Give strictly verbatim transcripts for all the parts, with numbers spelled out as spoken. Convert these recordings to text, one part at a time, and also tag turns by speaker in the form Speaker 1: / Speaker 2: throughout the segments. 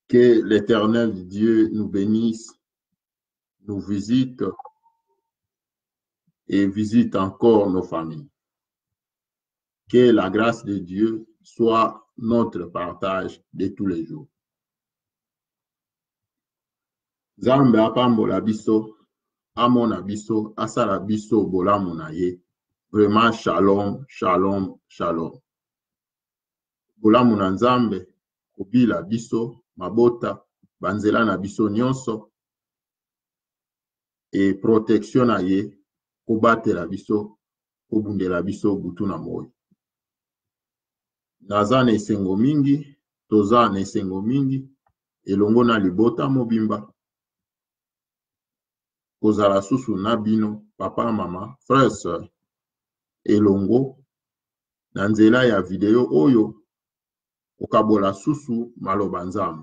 Speaker 1: Que l'Éternel Dieu nous bénisse, nous visite et visite encore nos familles. Que la grâce de Dieu soit notre partage de tous les jours. Zambe apambola biso, amona biso, asala biso bolamu na ye. Vraiment shalom, shalom, shalom. Bolamu na Nzambe, kobila biso, mabota, banzela na biso nyonso, et protection na ye, kobatela biso, kobundela biso butu na moi. Naza na esengo mingi, toza na esengo mingi, elongo na libota mobimba. Kozala susu na bino, papa, mama, frère, soeur, elongo, na nzela ya video oyo, okabola susu maloba Nzambe.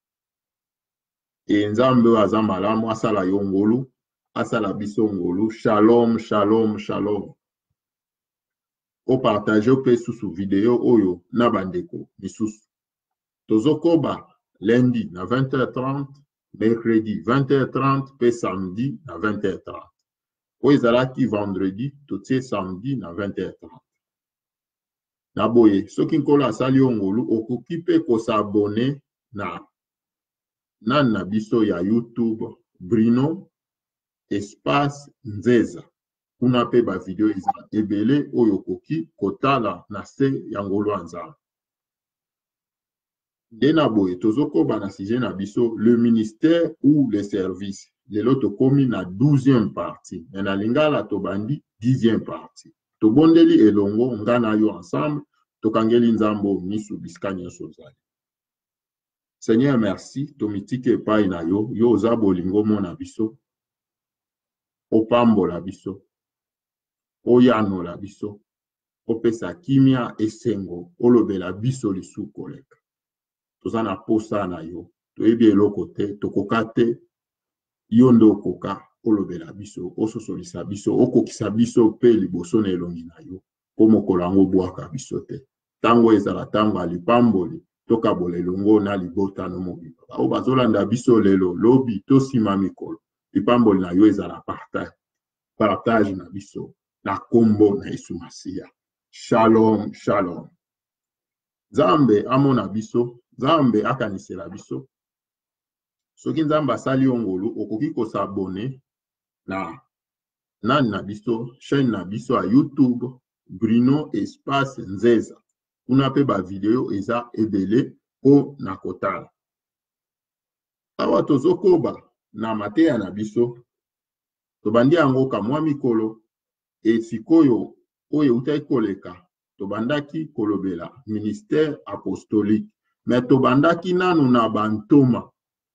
Speaker 1: E Nzambe aza malamu, asala yo ngolu, asala biso ngolu, shalom, shalom, shalom. O partage pe susu video oyo na bandeko misusu. Tozokoba lundi na vingt heures trente, mercredi vingt heures trente, pe samedi na vingt heures trente. O ezalaki vendredi, totie samedi na vingt heures trente. Na boye, soki nkolo asali ngolu, okoki pe ko s'abonner na na na biso ya YouTube, Bruno Espace Nzeza. Kuna pe ba video iza ebele oyo koki kotala na se ya ngolu Nzambe. Dena boye tozokoba na sujet na biso le ministère ou le service. Lelo tokomi na douzième partie. Na lingala tobandi dixième partie. Tobondeli elongo ngana yo ensemble, tokangeli Nzambo misu biska nyonso zali. Seigneur, merci, tomitike epai na yo, yo oza bolingo mona biso, opambola biso, oyanola biso, opesa kimia esengo, olobela biso lisu koleka. Toza na posa na yo, toyebi eloko te, tokoka te, yo nde okoka, olobela biso, ososolisa biso, okokisa biso pe liboso na elongi na yo, po mokolo yango bwaka biso te. Tango ezala tango alipamboli, toka bolelongo na libota no mobimba. O bazolanda biso lelo, lobi, tosima mikolo. Lipamboli na yo ezala partage. Partage na biso, na kombo na Yesu Masiya. Shalom, shalom. Nzambe amona biso, Nzambe akanisela biso. Soki Nzambe asali ngolu, okoki ko s'abonner na nani na biso, chaîne na biso à YouTube, Bruno Espace Nzeza. Kuna pe ba video eza ebele po na kotala. Awa tozokoba na mateya na biso, tobandi yango ka mwa mikolo, e sikoyo oyo utai koleka, tobandaki kolobela ministère apostolique, mais tobandaki nanu na bantoma.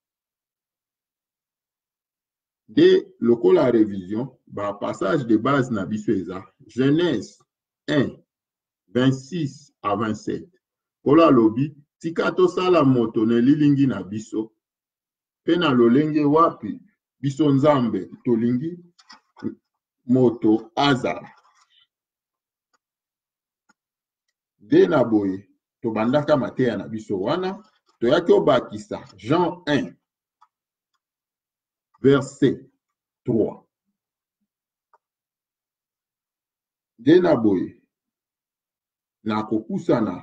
Speaker 1: De lokola révision, ba passage de base na biso eza, Genèse un, vingt-six à vingt-sept. Kola lobi, tika tosala moto ne lilingi na biso, pe na lolenge wapi, biso Nzambe tolingi moto azala. De na boye, tobandaka mateya na biso wana, toyaki obakisa Jean un, verset trois. De na boye, na kokusana,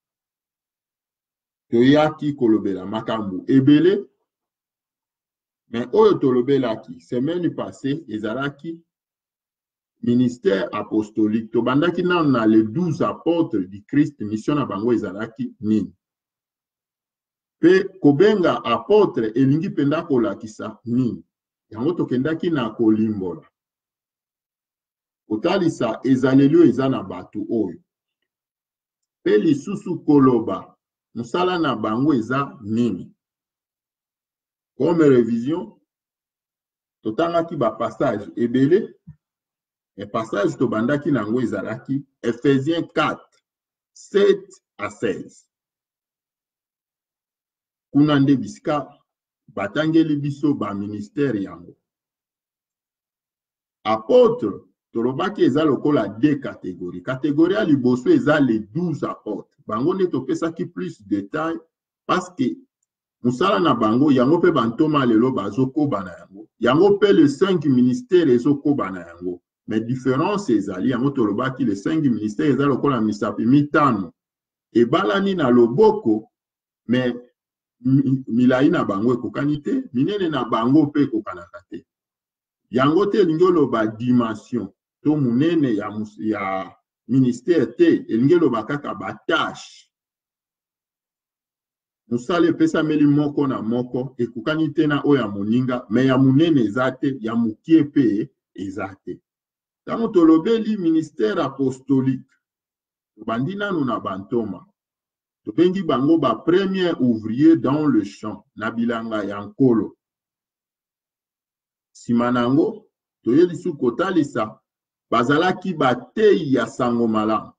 Speaker 1: toyaki kolobela makambu ebele, mais oyo tolobelaki, semaine passée, ezalaki ministère apostolique. Tobandaki nan na les douze apôtres du Christ, mission na bango ezalaki nini. Pe kobenga apôtre elingi penda kolakisa nini. Yango tokendaki na kolimbola. Kotalisa ezalelio eza na batu oyo. Pe lisusu koloba, musala na bango eza nini. Comme révision, totangaki ba passage ebele, et passage tobandaki nango ezalaki Ephésiens quatre, sept à seize. Kuna nde bisika batangeli biso ba ministère yango. Apôtre, tolobaki eza lokola deux catégories. Catégorie ya liboso eza les douze apôtres. Bango nde topesaki plus de détails parce que, musala na bango yango pe bantoma lelo bazokoba na yango yango pe les cinq ministères ezokoba na yango mais différence ezali yango tolobaki les cinq ministères eza lokola misapi mitano ebalani na loboko mais milai na bango ekokani te minene na bango pe ekokanaka te yango te elingi oloba dimension to munene ya, ya ministère te elingi oloba kaka batashe musala epesameli moko na moko ekokani te na oyo ya moninga me ya munene eza te ya mokie pe eza te ntango tolobeli ministère apostolique tobandi nanu na bantoma tobengi bango ba premier ouvrier dans le champ na bilanga ya nkolo nsima nango toye lisu kotalisa bazalaki bateyi ya sango malamu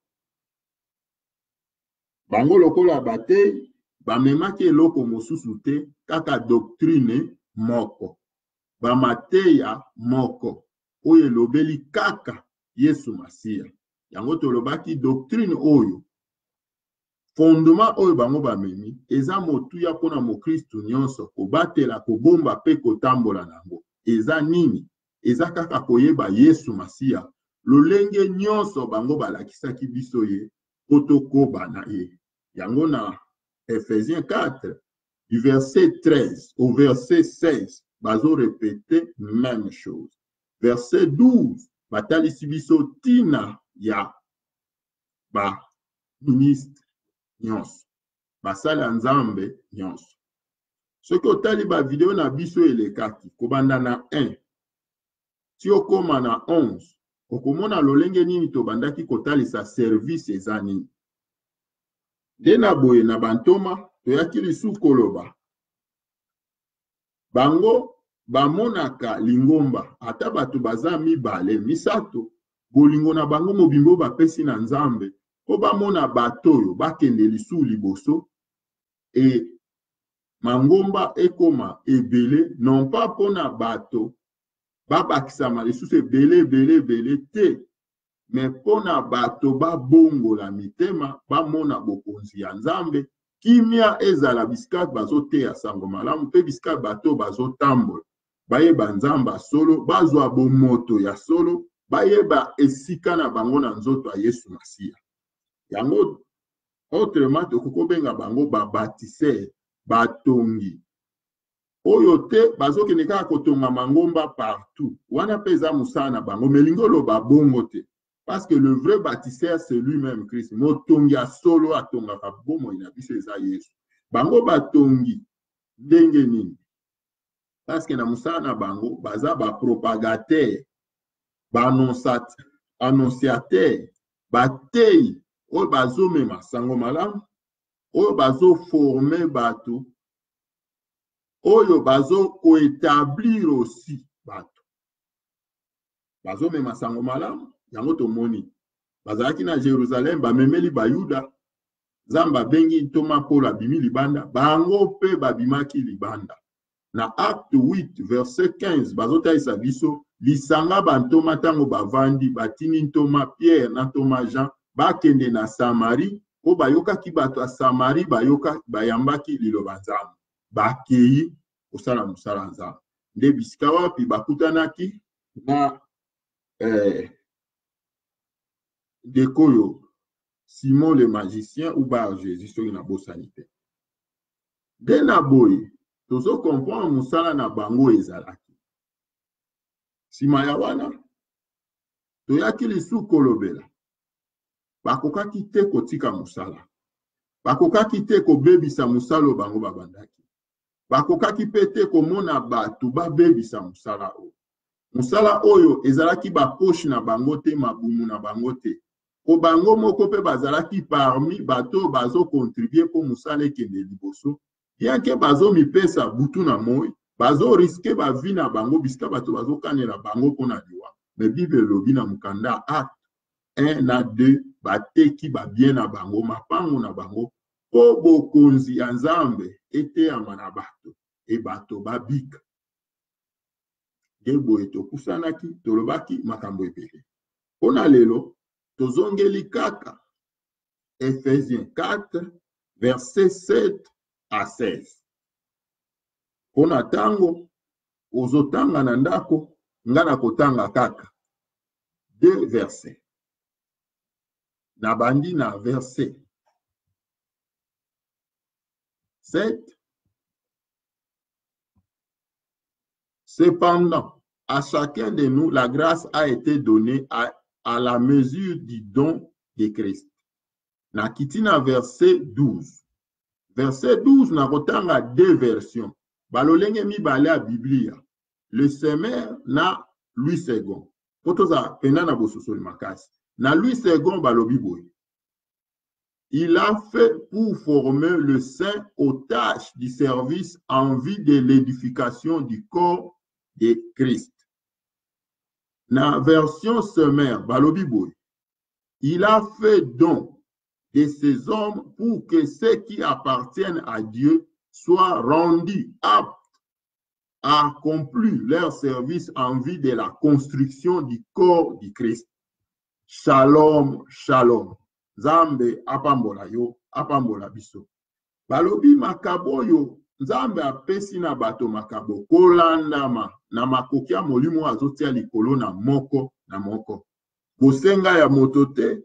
Speaker 1: bango lokola bateyi bamemaki eloko mosusu te kaka doctrine moko bamateya moko oyo elobeli kaka Yesu Masiya yango tolobaki doctrine oyo fondement oyo bango bamemi eza motuya mpona mokristu nyonso kobatela kobomba pe kotambola nango eza nini eza kaka koyeba Yesu Masiya lolenge nyonso bango balakisaki biso ye po tokoba na ye yango na Ephésiens quatre du verset treize au verset seize bazo répéter même chose verset douze batalisi biso tina ya ba ministre nyonso basala nzambe nyonso soki otali ba video na biso elekaki kobanda na un ti okoma na onze okomona lolenge nini tobandaki kotalisa service eza nini nde na boye na bantoma toyaki lisu koloba bango bamonaka lingomba ata bato baza mibale misato bolingo na bango mobimbo bapesi na nzambe po bamona bato oyo bakende lisu liboso e mangomba ekoma ebele non pas mpona bato babakisama lisusu ebele ebele ebele te me mpona bato babongola mitema bamona bokonzi ya nzambe kimia ezala bisika bazoteya sango malamu mpe bisika bato bazotambola bayeba nzambe solo bazwa bomoto ya solo bayeba esika na bango na nzoto ya Yesu Masiya yango autrement tokokobenga bango babatisere batongi oyo te bazokende kaka kotonga mangomba partout wana mpe eza mosala na bango melingi oloba bongo te parce que le vrai bâtisseur c'est lui-même Christ motongi ya solo atongaka bomoi na biso eza Yesu bango batongi ndenge nini parce que na mosala na bango baza bapropagateur baannonciateur bateyi oyo bazomema sango malamu oyo bazoforme bato oyo bazokoétablir aussi bato bazomema sango malamu yango tomoni bazalaki na Jérusalem bamemeli bayuda nzambe abengi ntoma Paul abimi libanda bango mpe babimaki libanda na acte huit verset quinze bazotalisa biso lisanga bantoma ntango bavandi batini ntoma Pierre na ntoma Jean bakende na Samari po bayokaki bato ya Samari bayoka bayambaki liloba nzambe bakeyi kosala mosala nzambe nde bisika wapi bakutanaki na eh, dekoyo Simon le magicien ou bar Jésus soki na bosani te nde na boye tozo comprendre mosala na bango ezalaki nsima ya wana toyaki lisu kolobela bakokaki te kotika mosala bakokaki te kobebisa mosala oyo bango babandaki bakokaki pe te komona bato babebisa mosala oyo mosala oyo ezalaki baposhe na bango te mabumu na bango te po bango moko mpe bazalaki parmi bato bazokontribue mpo mosala ekende liboso bien ke bazomipesa butu na moi bazoriske bavi na bango bisika bato bazokanela bango mpona liwa me bible elobi na mokanda acte un na deux bateki babie na bango mapango na bango po bokonzi ya nzambe eteyama na bato e bato babika nde boye tokusanaki tolobaki makambo ebele mpona lelo tozongeli kaka Ephésiens quatre verset sept à seize pona tango ozotanga na ndako ngana kotanga kaka deux versets. Na bandi na verset sept. Cependant, à chacun de nous, la grâce a été donnée à, à la mesure du don de Christ. Na kitina verset douze. Verset douze na kotanga deux versions. Balolenge mi bale a Biblia. Le semeur na Louis second. Potoza pena na bososoli makasi. Na Louis second balobi boy. Il a fait pour former le saint aux tâches du service en vue de l'édification du corps de Christ. Na version semeur balobi boy. Il a fait don de ces hommes pour que ceux qui appartiennent à Dieu soient rendus aptes à accomplir leur service en vue de la construction du corps du Christ. Shalom, shalom. Nzambe apambola yo, apambola biso. Balobi makabo yo, Nzambe apesi na bato makabo kolandama na makoki ya molimo azotia likolo na moko na moko. Bosenga ya moto te,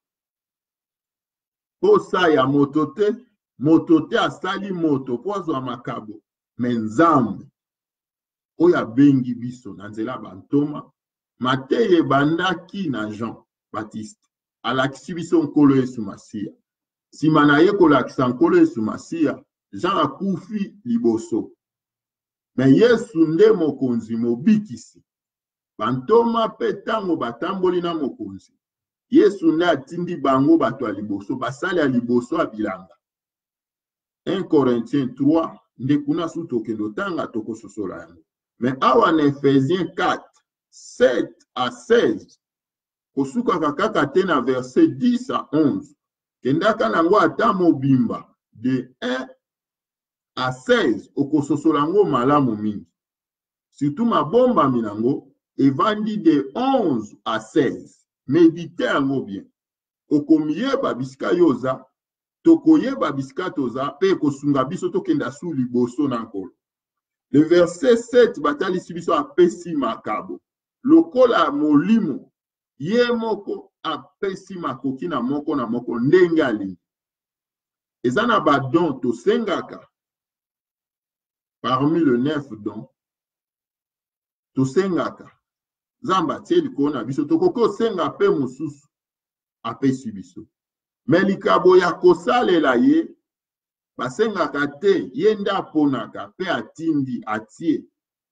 Speaker 1: posa ya moto te, moto te asali moto po azwa makabo, me Nzambe oyo abengi biso na nzela bantoma, Mateye bandaki na Jean Baptiste alakisi biso nkolo Yesu Masiya. Sima na ye kolakisa nkolo Yesu Masiya, Jean akufi liboso. Me Yesu nde mokonzi mobikisi. Bantoma pe tango batamboli na mokonzi. Yesu nde atindi bango bato ya liboso, basali ya liboso ya bilanga. un Corinthiens trois, nde kuna su tokendo tanga tokososola yango. Mais awa na Ephésiens quatre, sept à seize, kosuka kaka te na verset dix à onze, kendaka nango ata mobimba de un à seize, okososola yango malamu mingi. Surtout mabomba minango, evandi de onze à seize. Méditez yango bien. Okomiyeba bisika yoza, tokoyeba bisika toza, pe kosunga biso tokenda su liboso na nkolo. Le verset sept, batali sibiso apesi makabo. Lokola molimo, ye moko apesi makoki na moko na moko ndenge alingi. Eza na badon tosengaka. Parmi le neuf dons, tosengaka. Zamba tie likolo na biso tokoko senga pe mususu apesi biso. Me likabo ya kosalela ye, basengaka te, ye nde aponaka pe atindi atie.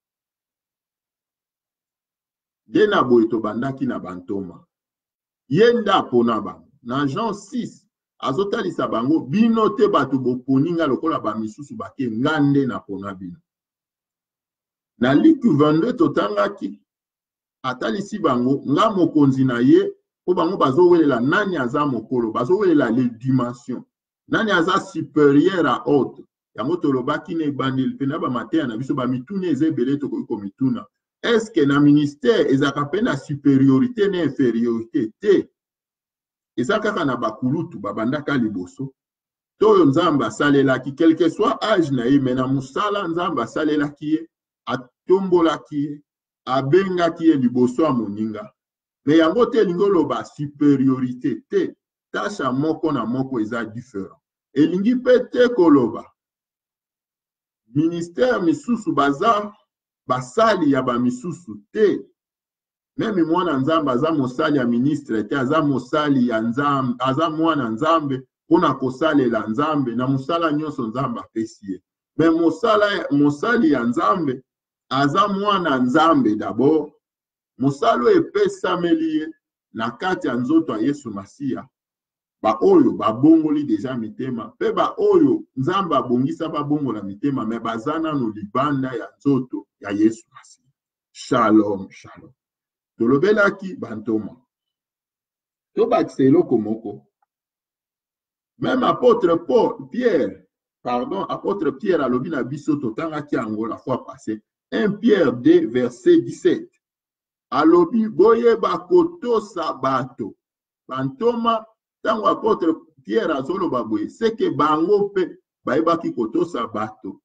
Speaker 1: Nde na boye tobandaki na bantoma. Ye nde apona bango. Na Jean six, azotalisa bango, bino te bato boponinga lokola ba misusu bake ngande na pona bino. Na Luc vingt-deux totangaki, atalisi bango, nga mokonzi na ye, po bango bazowelela nani aza mokolo, bazowelela les dimensions. Nani aza supérieur à autre. Yango tolobaki ne bandil pena ba matea na biso ba mituna ezebele to ko mituna. Est-ce que na ministère ezaka pe na supériorité na infériorité te? Ezaka na bakulutu babandaka liboso. Toyo Nzamba salelaki quel que soit âge na ye, mena musala Nzamba salelaki ye, atombolaki ye, abengaki ye liboso a moninga. Mais yango te lingolo ba supériorité te. Tasha moko na moko eza différent. Elingi pete koloba. Ministère misusu baza basali ya ba misusu te. Meme mwana Nzambe aza mosali ya ministre te, aza mosali ya Nzambe, aza mwana Nzambe pona kosalela Nzambe na musala nyonso Nzambe apesi ye. Me mosala mosali ya Nzambe aza mwana Nzambe d'abord. Mosalo epesameli ye na kati ya nzoto ya Yesu Masiya. Ba oyo babongoli deja mitema, pe ba oyo Nzamba abongisa babongola mitema, me bazana no libanda ya nzoto ya Yesu Masiya. Shalom, shalom. Tolobelaki bantoma. Tobakise eloko moko. Même apôtre Paul, Pierre, pardon, apôtre Pierre alobi na biso totangaki yango la fois passée. un Pierre deux, verset dix-sept. Alobi boye bakoto sabato. Bantoma, tango apôtre Pierre azolo baboye, c'est que bango pe baibaki koto sabato.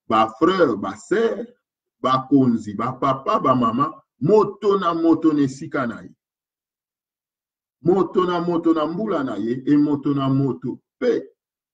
Speaker 1: ba frère, ba sœur, ba konzi, ba papa, ba mama, moto na moto nesika na ye. Moto na moto na mbula na ye, e moto na moto pe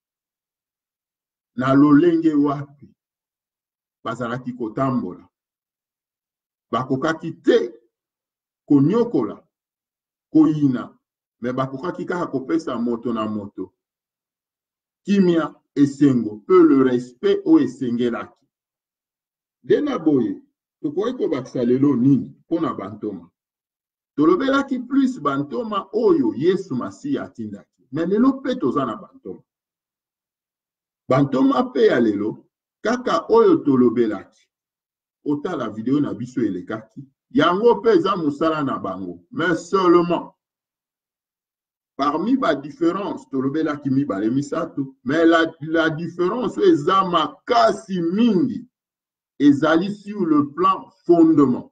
Speaker 1: na lolenge wapi bazalaki kotambola. Bakokaki te konyokola, koyina, me bakokaki kaka kopesa moto na moto kimia esengo pe le respect o esengelaki. Dena boye, tokoki kobakisa lelo nini mpona bantoma. Tolobelaki plus bantoma oyo Yesu Masiya atindaki. Me lelo pe toza na bantoma. Bantoma pe ya lelo, kaka oyo tolobelaki. Otala video na biso elekaki. Yango pe eza musala na bango. Mais seulement, parmi ba différence, tolobelaki mibale misato, mais la, la différence eza makasi mingi. Ezali sur le plan fondement.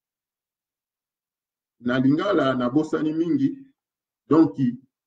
Speaker 1: Na lingala na bosani mingi, donc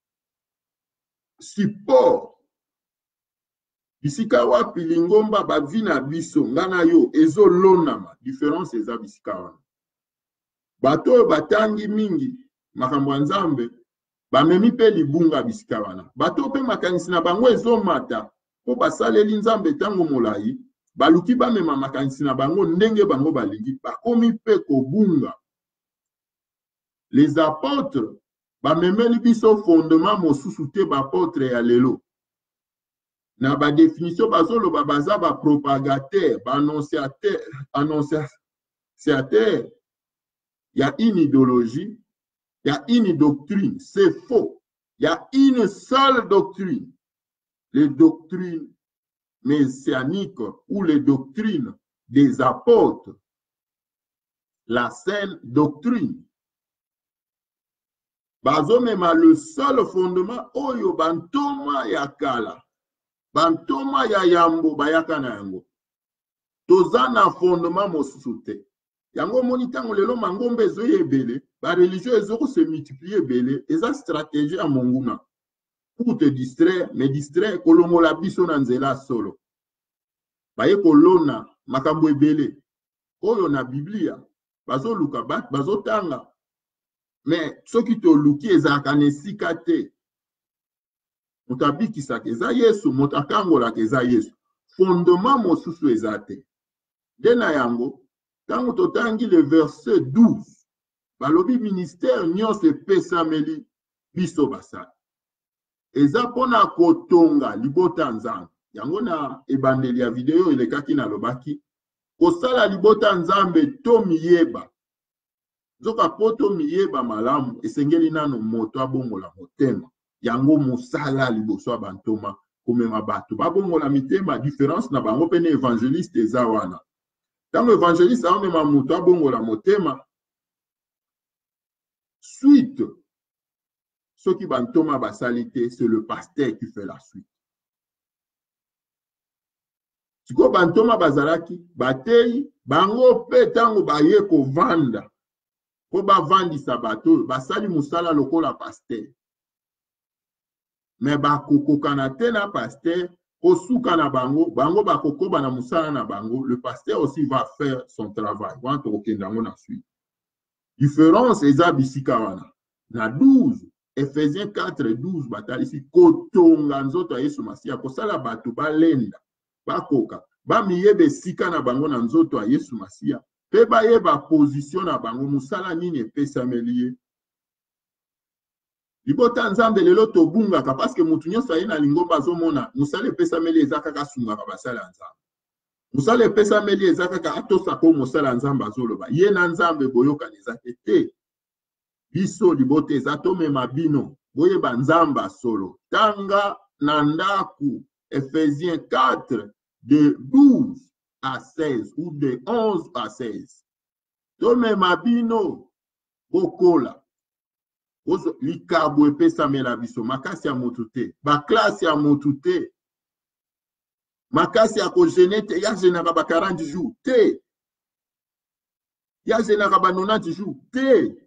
Speaker 1: support bisika wapi lingomba bavina biso ngana yo ezo lonama différence eza bisika wana. Bato batangi mingi makambo ya Nzambe bamemi pe libunga bisika wana. Bato pe makanisi na bango ezo mata po basaleli Nzambe tango molai baluki bamema makanisi na bango ndenge bango balingi bakomi pe kobunga. Les apôtres bamemeli biso fondement mosusu te bapôtre ya lelo. Na ba définition bazolo babaza ba propagateur, ba annonciateur, annonciateur. Il y a une idéologie, il y a une doctrine, c'est faux. Il y a une seule doctrine. Les doctrines messianiques ou les doctrines des apôtres. La saine doctrine. Bazomema le seul fondement oyo bantoma ya kala. Bantoma ya yambo bayaka na yango. Toza na fondement mosusu te. Yango monitango lelo mangombe ezo yebele, ba religieux ezo se multiplier ebele, eza stratégie ya monguna. Pour te distraire, mais distraire kolongola biso na nzela solo. Baye kolona makambo ebele. Oyo na Biblia, bazo luka bat, bazo tanga. Mais soki to luki ezaka nesika te. Mutabiki eza Yesu, mutakangola eza Yesu. Fondement mosusu eza te. Dena yango, tango totangi le verset douze, balobi ministère nyonso epesameli biso basala. Eza pona kotonga libota Nzambe. Yango na ebandeli ya video elekaki na lobaki, kosala libota Nzambe to miyeba. Zoka poto miyeba malamu, esengeli nano moto abongola motema. Yango musala liboso bantoma komema bato babongola mitema. Différence na bango pene évangéliste eza wana. Tango évangéliste amema moto abongola motema, suite soki bantoma basalite, c'est le pasteur qui fait la suite. Siko bantoma bazalaki batei bango pe tango baye ko vanda po bavandisa bato basali musala lokola pasteur. Mais bakokoka na te na pasteur, kosuka na bango, bango bakokoba na musala na bango, le pasteur aussi va faire son travail. Wanto okendango na suite. Différence eza bisika wana. Na douze, Ephésiens quatre douze batalisi kotonga nzoto ya Yesu Masiya, kosala bato balenda, bakoka, bamiyebe sika na bango na nzoto ya Yesu Masiya, pe bayeba position na bango musala nini epesameli ye. Libota Nzambe lelo tobungaka parce que mutu nyonso aye na lingomba azomona musala epesameli eza kaka sungaka basala Nzambe. Musala epesameli eza kaka atosa ko musala Nzambe azoloba. Ye na Nzambe boyoka eza te. Biso libota eza tomema bino boyeba Nzambe solo. Tanga na ndaku Ephésiens quatre de douze à seize ou de onze à seize. Tomema bino bokola. Ozo likabo epesamela biso makasi ya motu te, ba classe ya motu te, makasi ya kogene te, ya genaka ba quarante jours te, ya genaka ba nonante jours te.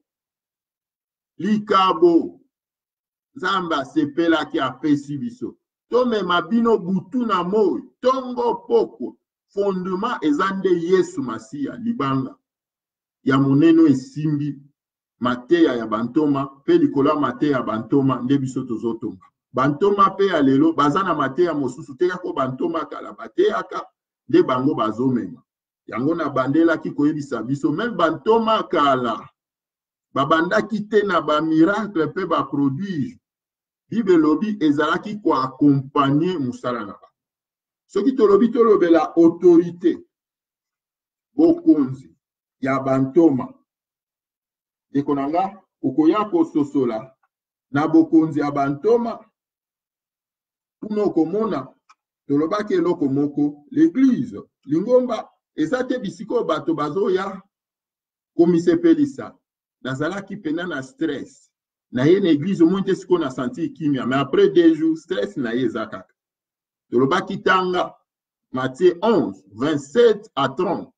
Speaker 1: Likabo Nzambe asepelaki apesi biso. Tomema bino butu na moi, tongo poko, fondement ezande Yesu Masia libanga ya moneno esimbi mateya ya bantoma pe likola mateya ya bantoma nde biso tozotonga bantoma pe ya lelo baza na mateya mosusu te ko bantoma kala bateyaka nde bango bazomema yango na bandelaki koyebisa biso même bantoma kala babandaki te na ba miracle pe ba produire Bible lobi ezalaki ko accompagner musala na ba soki tolobi tolobela autorité bokonzi ya bantoma ekonanga okoya kososola na bokonzi ya bantoma puno komona tolobaki eloko moko l'église lingomba ezate bisiko bato bazoya komisepelisa nazalaki pena na stress na ye na église moins te siko na senti kimia mais après deux jours stress na ye ezakaka tolobaki tanga Matthieu onze vingt-sept à trente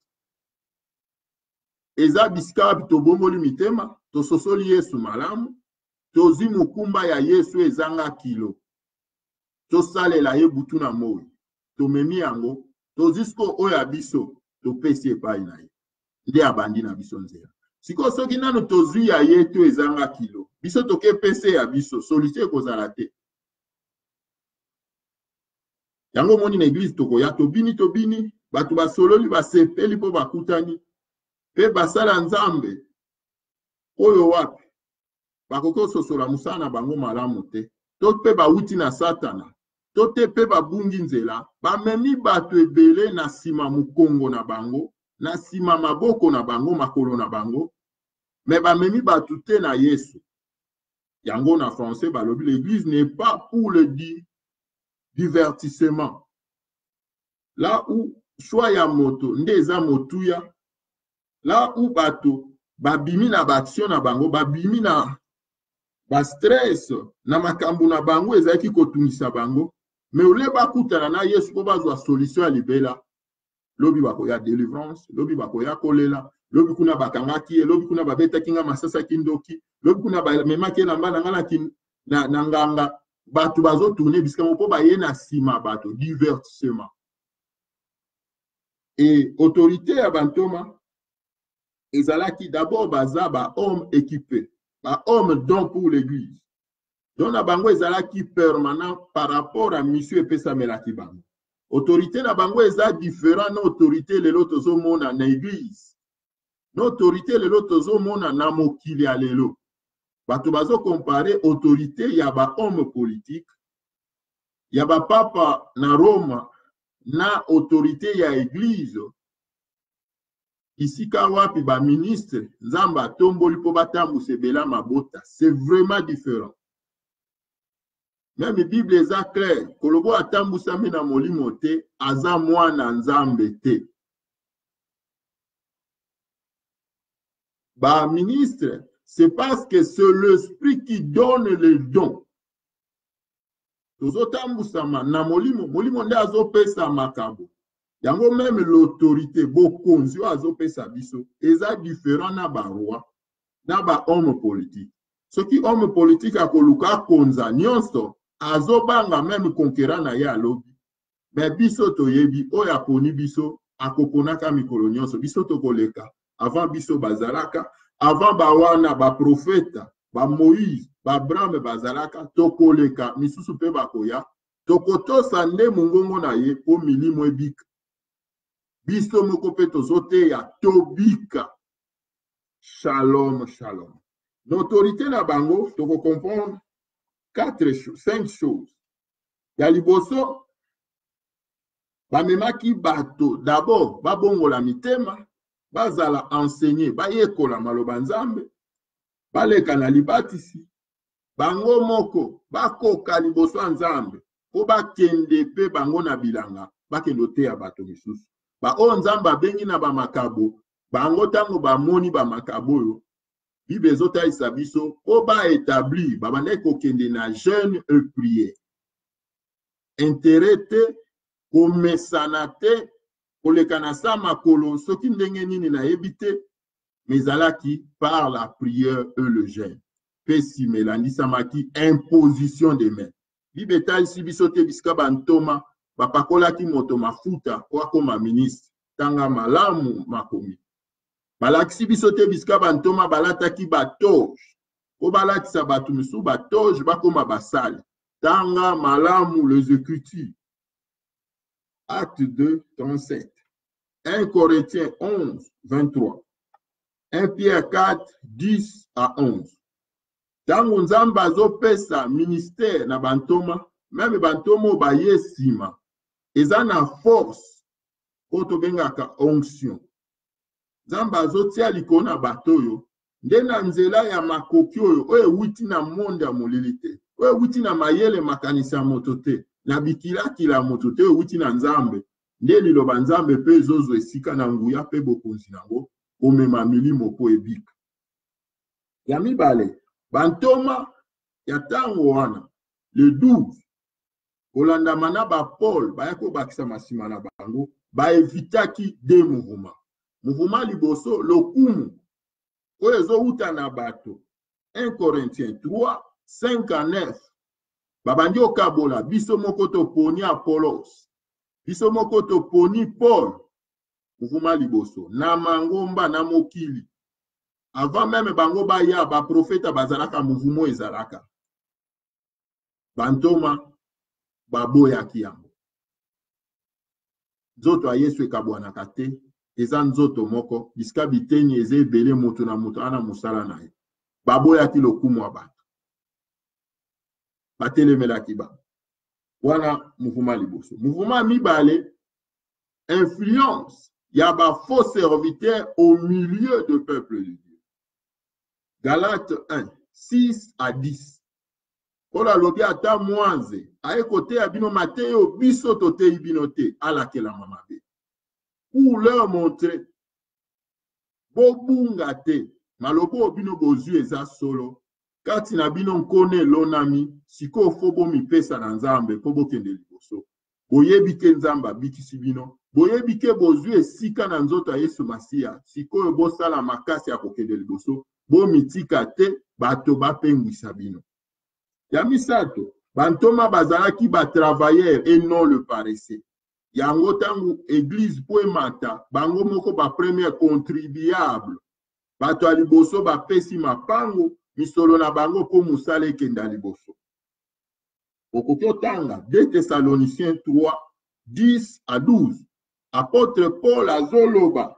Speaker 1: eza bisika tobomoli mitema tososoli Yesu malamu tozi mukumba ya Yesu ezanga kilo tosalela ye butu na moi tomemi yango tozisko oya biso topesi epai na ye nde abandi na biso nzela siko soki nanu tozwi ya ye to ezanga kilo biso toke pese ya biso solution ekozala te yango moni na église tokoya tobini tobini bato basololi basepeli mpo bakutani pe basala nzambe oyo wapi bakoki ososola mosala na bango malamu te to pe bauti na satana to te pe babungi nzela bamemi bato ebele na nsima mokongo na bango na nsima maboko na bango makolo na bango me bamemi bato te na Yesu yango na français balobi l'église n'est pas pour le di divertissement là où choix ya moto nde eza motuya là où bato babimi na baaction na bango babimi na ba stress na makambo na bango ezaki kotungisa bango mais ole bakutana na Yesu po bazwa solution ya libela lobi bakoya délivrance lobi bakoya kolela lobi kuna bakangaki lobi kuna babetaki nga masasa kindoki lobi kuna bamemaki na mbala ngana na, na nganga bato bazotourne bisika mpo baye na sima bato divertissement et autorité ya bantoma ezalaki d'abord baza ba homme équipé ba homme don pour l'église donc na bango ezalaki permanent par rapport à mission epesamelaki bango autorité na bango eza différent na autorité lelo tozomona na église na autorité lelo tozomona na mokili ya lelo bato bazo comparer autorité ya ba homme politique ya ba papa na Roma na autorité ya église ici ka wapi ba ministre nzamba tomboli po batambusa ebela mabota c'est vraiment différent même Bible eza clair kolobo atambusami na molimo te aza mwana nzambe te ba ministre c'est parce que c'est l'esprit qui donne les dons tozotambusama na molimo molimo nde azopesa makabo yango même l'autorité bokonzi oyo azopesa biso eza différent na baroi na ba homme politique soki homme politique akoluka konza nyonso azobanga même conquérant na ye alobi mais biso toyebi oyo aponi biso akoponaka mikolo nyonso biso tokoleka avant biso bazalaka avant bawana ba profeta ba Moïse ba Abraham bazalaka tokoleka misusu pe bakoya tokotosa nde mongongo na ye po milimo ebika biso moko pe tozoteya tobika shalom shalom l'autorité na bango toko comprendre quatre choses cinq choses ya liboso bamemaki bato d'abord babongola mitema bazala enseigner bayekola maloba nzambe baleka na libatisi bango moko bakoka liboso ya nzambe po bakende pe bango na bilanga bakende oteya bato misusu ba oyo nzambe abengi na bamakabo bango ntango bamoni bamakabo oyo Bible ezotalisa biso po baétablir babandaki kokende na jeûne et prière intérêt te komesana te koleka na sa makolo soki ndenge nini nayebi te mais ezalaki par la prière et le jeûne pe nsima elandisamaki imposition des mains Bible etalisi biso te bisika bantoma bapakolaki moto mafuta po akoma ministre tanga malamu makomi balakisi biso te bisika bantoma balataki batoge po balatisa bato misu batoge bakoma basali tanga malamu l'exécutif. Acte deux, trente-sept. un Corinthiens onze, vingt-trois. un Pierre quatre, dix à onze. Tango nzambe azopesa ministère na bantoma, même bantoma baye sima, eza na force po tobengaka onction. Nzambe azotia likolo na bato oyo, nde na nzela ya makoki oyo, oyo ewuti na monde ya molili te, oyo ewuti na mayele makanisi ya moto te, na bikilakila moto te, oyo ewuti na nzambe, nde liloba nzambe pe ezozwa esika na nguya pe bokonzi nango, omema milimo po ebika. Ya mibale, bantoma ya tango wana, le douze, kolandama na ba Paul, bayako bakisa masima na bango, ba evitaki de mouvement. Mouvement liboso, lokumu, oyo ezouta na bato. un Corinthiens trois, cinq à neuf. Babandi okabola, biso moko toponi Apollos. Biso moko toponi Paul. Mouvement liboso, na mangomba na mokili. Avant même bango baya, ba profeta bazalaka mouvement ezalaka. Bantoma, baboya kiyango. Zoto a Yesu ekabwana kate, eza nzoto moko, biska biteni eze ebele moto na moto ana musala na ye. Baboya ki lokumu wa bato. Batelemela kiba. Wana mouvement liboso. Mouvement mibale, influence, yaba faux serviteur au milieu de peuple de Dieu. Galates un, six à dix. Ola lobi ata mwanze, aye kote ya bino Mateo, biso tote ibino te, ala ke la mamabe. Pour leur montrer, bobunga te, maloko bino bozu eza solo, kati na bino nkone lonami, siko fobo mipesa na nzambe, pobo kende liboso. Boyebi ke nzamba bikisi bino, boyebi ke bozu esika na nzoto ya Yesu Masia, siko bosala makasi ya kokende liboso, bo mitika te, bato bapengwisa bino. Ya misato, bantoma bazalaki ba travailleur et non le paresseux. Yango tangu église po emata, bango moko ba premier contribuable. Bato aliboso ba pesi mapango, misolo na bango po musala ekenda liboso. Okoki otanga deux Thessaloniciens trois, dix à douze. Apôtre Paul azoloba.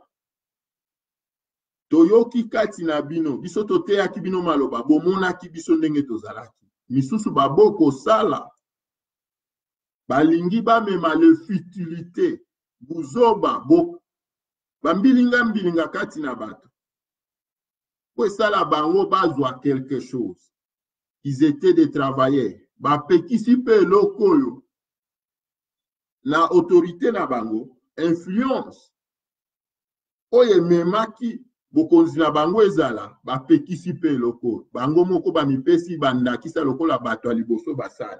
Speaker 1: Toyoki kati na bino, biso toteyaki bino maloba, bomonaki biso ndenge tozalaki. Misusu baboko sala, balingi bamema le futilité, buzoba, bo, bambilinga mbilinga kati na bato. Po sala bango bazwa quelque chose. Ils étaient des travailleurs. Bapekisi pe lokoyo. Na autorité na bango, influence. Oye memaki, bokonzi na bango ezala, bapekisi pe loko. Bango moko bamipesi bandakisa loko la bato aliboso basali.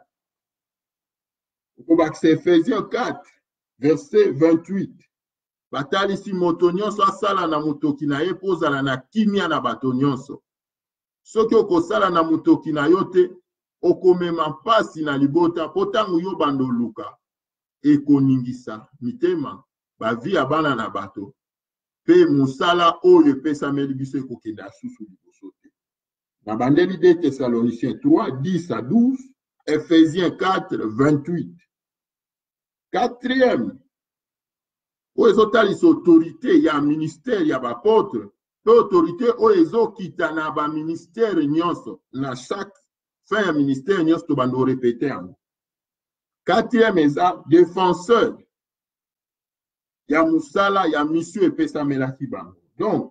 Speaker 1: C'est Ephésiens quatre, verset vingt-huit. Batalisi moto nyonso asala na motoki na ye pozala na kimia na bato nyonso. Soki okosala na motoki na yo te, okomema pasi na libota, potango yo bando luka, ekoningisa mitema, bavi ya bana na bato. Pe musala oyo epesameli biso ekokenda susu liboso te. Na bandeli de Thessaloniciens trois, dix à douze, Ephésiens quatre, vingt-huit. Quatrième, oyo ezotalisa autorité ya ministère ya bapôtre, pe autorité oyo ezokita na ba ministère nyonso, na chaque fin ya ministère nyonso to bando répéter yango. Quatrième eza défenseur. Ya musala, ya mission epesamelaki bango. Donc,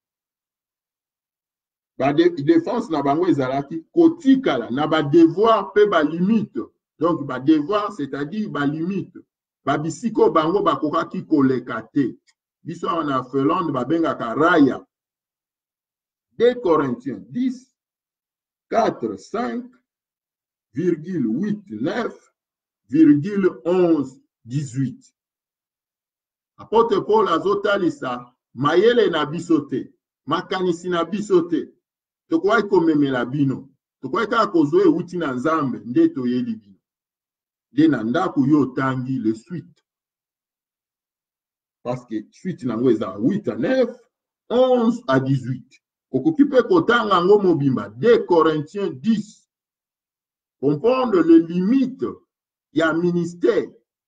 Speaker 1: ba de, défense na bango ezalaki kotikala na ba devoir pe ba limite. Donc, ba devoir, c'est-à-dire ba limite. Ba bisiko bango bakokaki koleka te. Biso en Finlande ba bengaka raya. deux Corinthiens dix, quatre, cinq, virgule huit, neuf, virgule onze, dix-huit. Apôtre Paul azotalisa mayele na bisote, makanisi na bisote. Tokwai komemela bino. Tokwai kaka kozwe uti na nzambe nde toyeli bino. de na ndako yo tangi le suite. Parce que suite nango eza huit à neuf, onze à dix-huit. Okokipe kotanga ngo mobimba deux Corinthiens dix. Comprendre les limites ya ministère.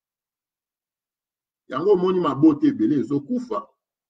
Speaker 1: Yango moni mabote ebele ezokufa.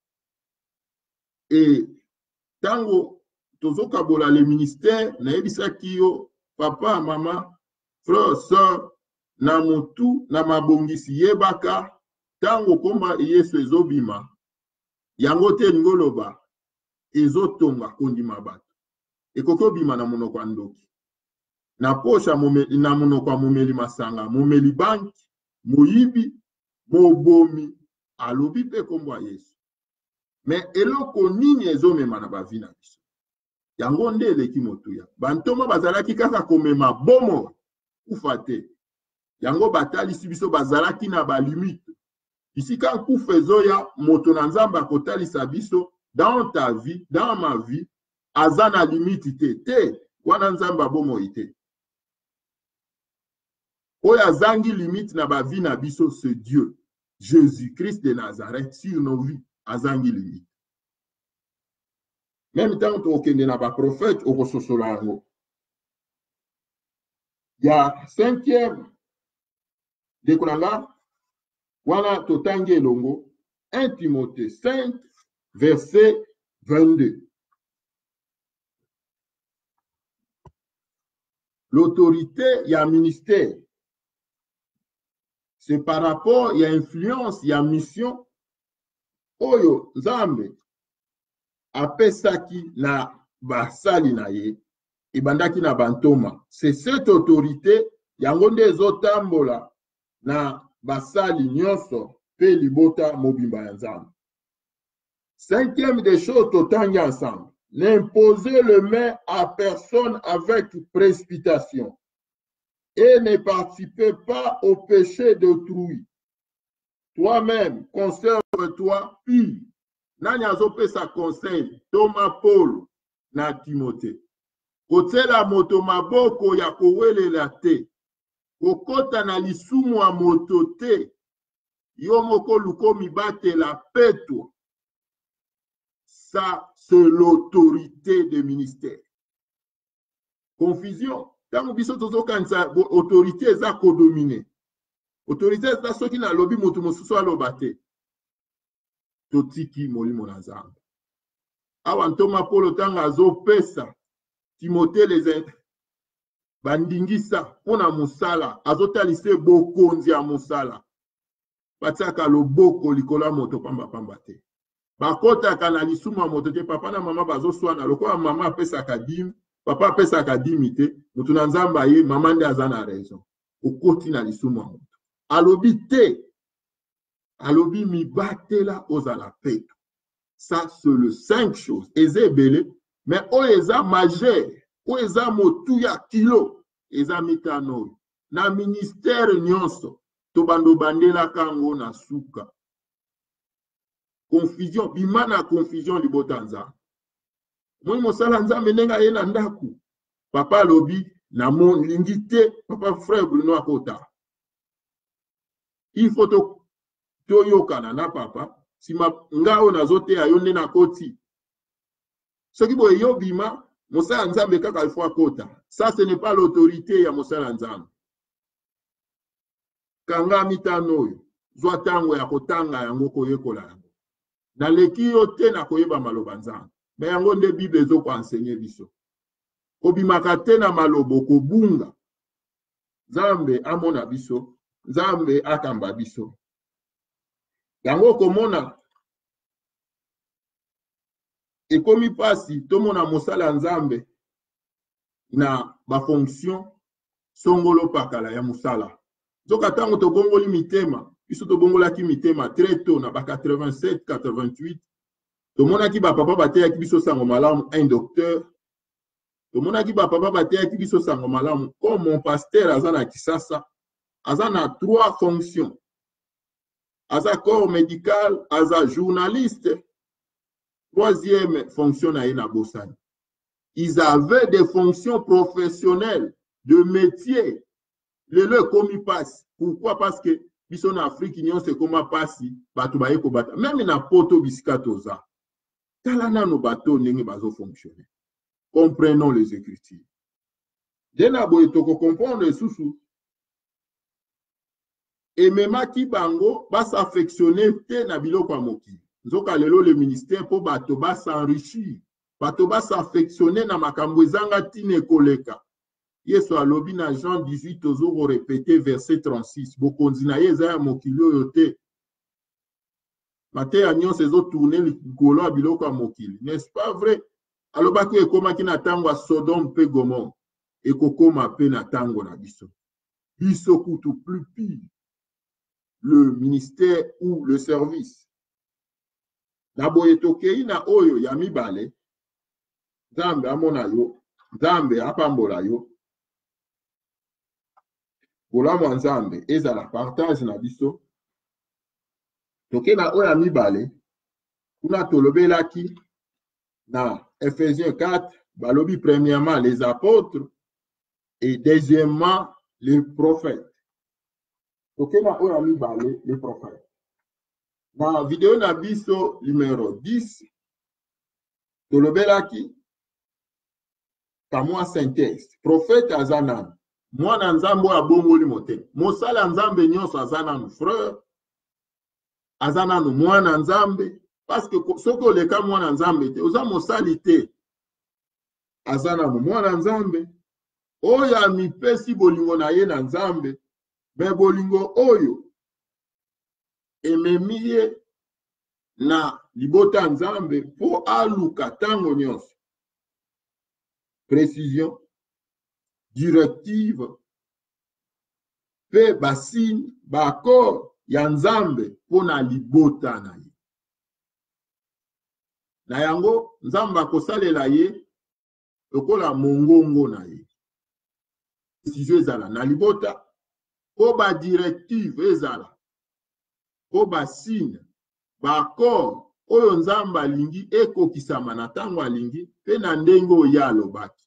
Speaker 1: Et tango tozokabola le ministère na yebisaki yo papa, mama, frère, soeur, na motu, na mabongisi yebaka, tango komba Yesu ezobima, yango te ngoloba, ezotonga kondima bato. Ekoko bima na monoko ya ndoki. Na posha na monoko ya momeli masanga, momeli banki, moyibi, mobomi, alobi pe kombo ya Yesu. Mais eloko nini ezomema na bavi na biso. Yango nde eleki motuya. Bantoma bazalaki kaka komema bomo kufa te. Yango batalisi biso bazalaki na ba limite. Ici quand kufa ezoya moto na nzamba akotalisa biso dans ta vie, dans ma vie, azana limite te. Te wana nzamba bomo ite. Oya zangi limite na ba vie na biso ce Dieu, Jésus-Christ de Nazareth sur nos vies, azangi limite. Même temps que nous avons prophète au Kososolango. Il y a cinquième déclaration, voilà Totange Longo, un Timothée cinq, verset vingt-deux. L'autorité, il y a un ministère. C'est par rapport, il y a influence, il y a mission. Oyo, Zambe. Apesaki na basali na ye ibandaki na bantoma. C'est cette autorité yango nde ezotambola na basali nyonso pe libota mobimba ya Nzambe. Cinquième des choses totangi ensemble, n'imposer le main à personne avec précipitation et ne participez pas au péché d'autrui. Toi-même, conserve-toi pire. Nani azopesa conseil Thomas Paul na Timothée. Kotela moto maboko ya kowelela te. Kokota na lisumu ya moto te. Yo moko luko mibatela peto. Ça, c'est l'autorité des ministères. Confusion. Tango biso tozo kanisa autorité eza kodomine. Autorité eza soki na lobi moto mosusu alobate. Totiki molimo na Nzambe. Awa ntoma Paulo tanga azopesa Timothée les bandingisa pona musala azotalise bokonzi ya musala. Batiaka loboko likola moto pamba pamba te. Bakota kana lisuma moto te papa na mama bazoswana lokola mama apesa kadim, papa apesa kadimi te, mutu na Nzamba ye mama nde azana raison. Okoti na lisuma moto. Alobi te. Alobi mi batela ozala peto. Ça, c'est le cinq choses. Eze belé, mais o eza majeur, o eza motuya kilo, eza mitano. Na ministère nyonso, to bando bandela kango na suka. Confusion, bimana confusion libotanza. Moi mosala Nzambe nenga ye na ndaku. Papa lobi na mon lingite, papa frère Bruno akota. Il faut to toyokana na papa sima ngao nazote ayonde na koti soki boye yo bima mosala Nzambe kaka ifo akota. Ça ce n'est pas l'autorité ya mosala Nzambe. Kanga mitano yo zwa tango ya kotanga yango koyekola yango na leki yo te na koyeba maloba Nzambe me yango nde Bible ezo ko enseigner biso obimaka te na malobo kobunga Nzambe amona biso Nzambe akamba biso. Yango komona ekomi pasi tomona mosala Nzambe na ba fonction songolo pakala ya musala. Zoka tango to bongoli mitema, biso to bongola ki mitema très tôt na ba quatre-vingt-sept quatre-vingt-huit. Tomona ki ba papa bateya ki biso sango malamu un docteur. Tomona ki ba papa bateya ki biso sango malamu comme mon pasteur azana kisasa, azana trois fonctions. Aza corps médical, aza journaliste. Troisième fonction na ina bosani. Ils avaient des fonctions professionnelles, de métier. Le le komi passe. Pourquoi? Parce que biso en Afrique, il y a ce comment passe, bato baye ko bata. Même na poto biskatoza. Talana no bato nenge bazo fonctionner. Comprenons les Écritures. Dena boye toko comprendre sous et même qui bango va s'affectionner te na biloko mokili. Nzoka lelo le ministère pour bato ba s'enrichir. Bato ba s'affectionner na makambo ezanga tine koleka. Yesu alobi na Jean dix-huit toujours répété verset trente-six. Bokonzi na ye za mokili oyo te. Mate agnon sezo tourner likolo biloko mokili. N'est-ce pas vrai? Alobaki ekomaki na tango a Sodome pe Gomorrhe. Ekokoma pe na tango na biso. Biso kutu plus pire. Le ministère ou le service. Na boye tokei na oyo ya mibale. Nzambe amona yo. Nzambe apambola yo. Kolamo nzambe ezala partage na biso. Tokei na oyo ya mibale. Kuna tolobelaki na Ephésiens quatre. Balobi premièrement les apôtres. Et deuxièmement les prophètes. Ok, na oyo mibale les prophètes. Na vidéo na biso numéro dix, tolobelaki kamwa synthèse. Prophète azanan. Mwana nzambe abongoli motema. Mosala nzambe nyonso azanan frère. Azanan mwana nzambe. Parce que soko leka mwana nzambe te. Oza mosali te. Azanan mwana nzambe. Oya mipesi bolingo na ye na nzambe. Me bolingo oyo ememiye na libota nzambe po aluka tango nyonso. Précision, directive, pe basine, bakor ya nzambe po na libota na ye. Na yango nzambe akosalela ye lokola mongongo na ye. Précision ezala na libota. Po ba directive ezala, po ba signe, ba accord, oyo nzambe alingi ekokisama na tango alingi, pe na ndenge oyo alobaki.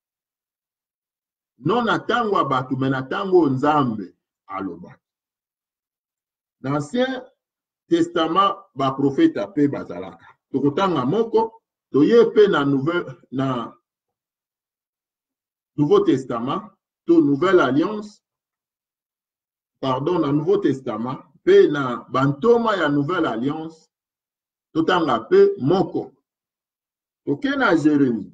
Speaker 1: Non na tango abatu, me na tango nzambe alobaki. Na Ancien Testament, ba profeta pe bazalaka. Tokotanga moko, toye pe na nouvel, na Nouveau Testament, to Nouvelle Alliance, pardon, dans le Nouveau Testament, pe na bantoma ya Nouvelle Alliance, totanga pe moko. Toke na Jérémie.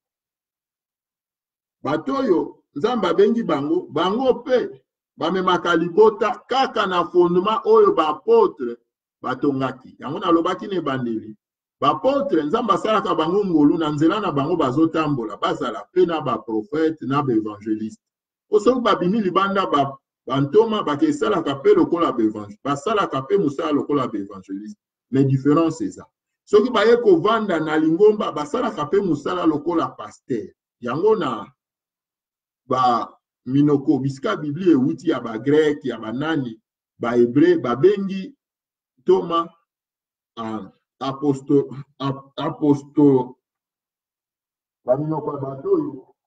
Speaker 1: Batoyo, nzamba bengi bango, bango pe, bamemaka libota, kaka na fondement oyo ba apotre, batongaki. Yango na lobaki ne bandeli. Ba apotre, nzamba salaka bango ngolu, na nzela na bango bazotambola, bazala pe na ba prophète, na ba évangéliste. Osoki babimi libanda ba bantoma bakesala kapé lokola bévangéliste basala kapé musala lokola bévangéliste mais différence c'est ça soki baye kovanda na lingomba basala kapé musala lokola pasteur yango na ba minoko bisika biblie wuti ya ba grec ya banani ba hébreu babengi toma uh, apostol ap, apostol ba minoko bato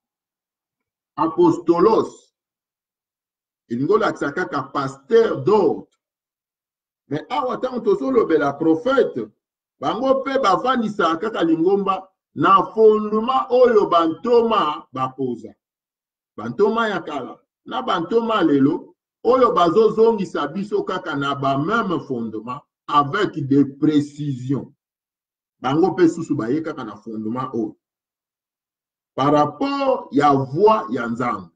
Speaker 1: apostolos. Il n'y a pas pasteur d'ordre. Mais awa tango tozolo bela prophète, bango pe bavandisa kaka lingomba na fondement oyo bantoma bapoza. Bantoma ya kala, na bantoma lelo, oyo bazozongisa biso kaka na ba même fondement avec des précisions. Bango pe susu baye kaka na fondement oyo. Par rapport ya voix ya nzambe.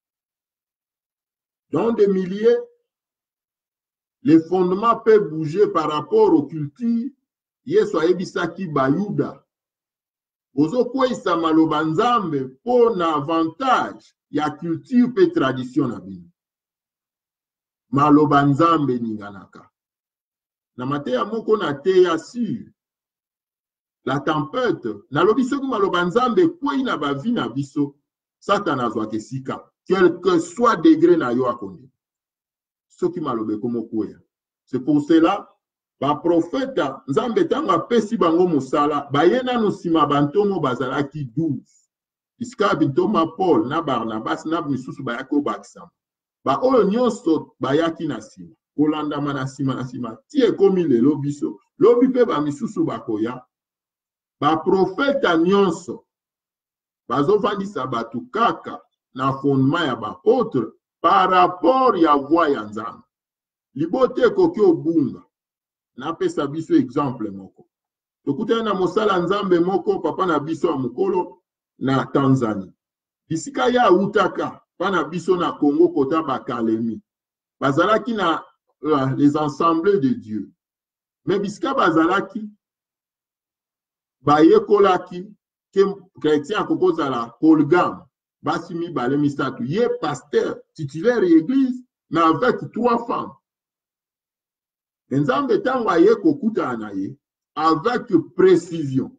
Speaker 1: Dans des milliers, les fondements peuvent bouger par rapport aux cultures. Yesu ayebisaki bayuda. Ozo kwesa maloba nzambe po na avantage ya culture pe tradition na bino. Maloba nzambe ninganaka. Na mateya moko na teya sur. La tempête. Na lobi soki maloba nzambe kwei na bavi na biso. Satan azwake sika. Quel que soit degré na yo akondi. Ce qui m'a lobé comme kouya. C'est pour cela, ba prophète, nzambe tanga pesi bango musala, bayena no sima bantomo bazalaki douze. Iska bitoma Paul, na Barnabas, na misusu bayako baksam. ba oyo nyonso bayaki na nsima kolandama na nsima na nsima ti ekomi lelo biso lobi mpe bamisusu bakoya baprofeta nyonso bazovandisa bato kaka na fondement ya bapotre par rapport ya voi ya nzambe libote ekoki obunga napesa biso exemple moko tokutani na mosala nzambe moko papa na biso ya mokolo na Tanzanie bisika ya autaka pa na biso na Congo kota bakalemi bazalaki na uh, les ensembles de Dieu mais bisika bazalaki bayekolaki ke chrétien akokozala polygame basi mibale misato ye pasteur titulaire église mais avec trois femmes nzambe tango aye kokutana na ye avec précision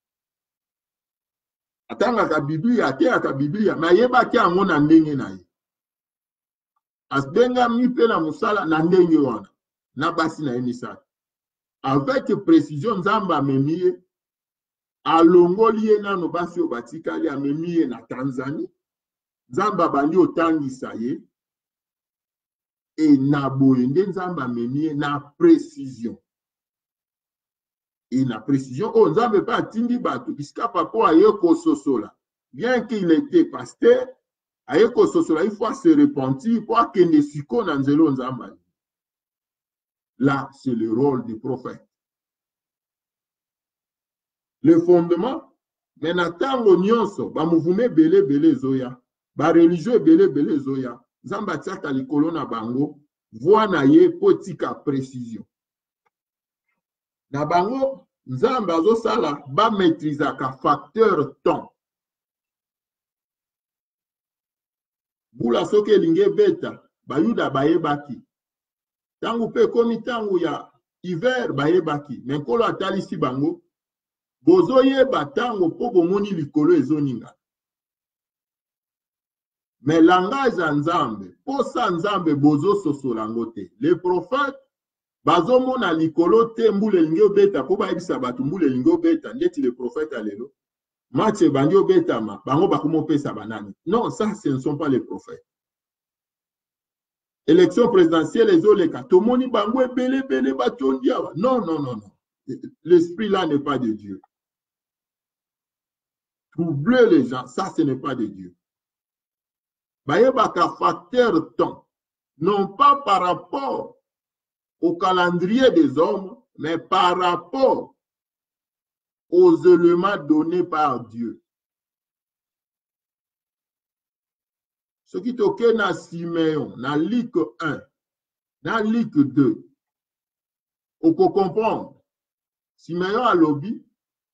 Speaker 1: atangaka biblia ateyaka biblia mais ayebaki yango na ndenge na ye asbengami mpe na mosala na ndenge wana na basi na ye misato avec précision nzambe amemi ye alongoli ye nano basi oyo batikali amemi ye na Tanzanie nzambe abandi otangisa ye e na boye nde nzambe amemi ye na précision et na précision oyo nzambe mpe atindi bato bisika papa aye kososola bien qu'il était pasteur aye kososola il faut se repentir po akende siko na nzelo nzambe là c'est le rôle du prophète. Le fondement, mais na tango nyonso, ba mouvement belé belé zoya, ba religieux belé belé zoya, nzamba tiaka likolo na bango, voix na ye potika précision. Na bango, nzamba zo sala ba maîtriser ka facteur temps. Bula soke linge beta, ba yuda baye baki. Tango pe komi tango ya hiver baye baki, mais kolo atalisi bango, bozo ye batango po bomoni likolo ezoninga. Mais langage ya nzambe, po sa nzambe bozo sosolango te. Les prophètes, bazo mona likolo te mbule linge obeta, po bayebisa batu mbule linge obeta, ndeti les prophètes alelo. Matche bandi obeta ma, bango bakumo pesa banani. Non, ça ce ne sont pas les prophètes. Élection présidentielle, les oleka, tomoni bango ebele bele batondiawa. Non, non, non, non. L'esprit là n'est pas de Dieu. Troubler les gens, ça ce n'est pas de Dieu. Bayebaka facteur temps, non pas par rapport au calendrier des hommes, mais par rapport aux éléments donnés par Dieu. Ce qui toque na Siméon, na Luc un, na Luc deux, on peut comprendre. Siméon a lobby,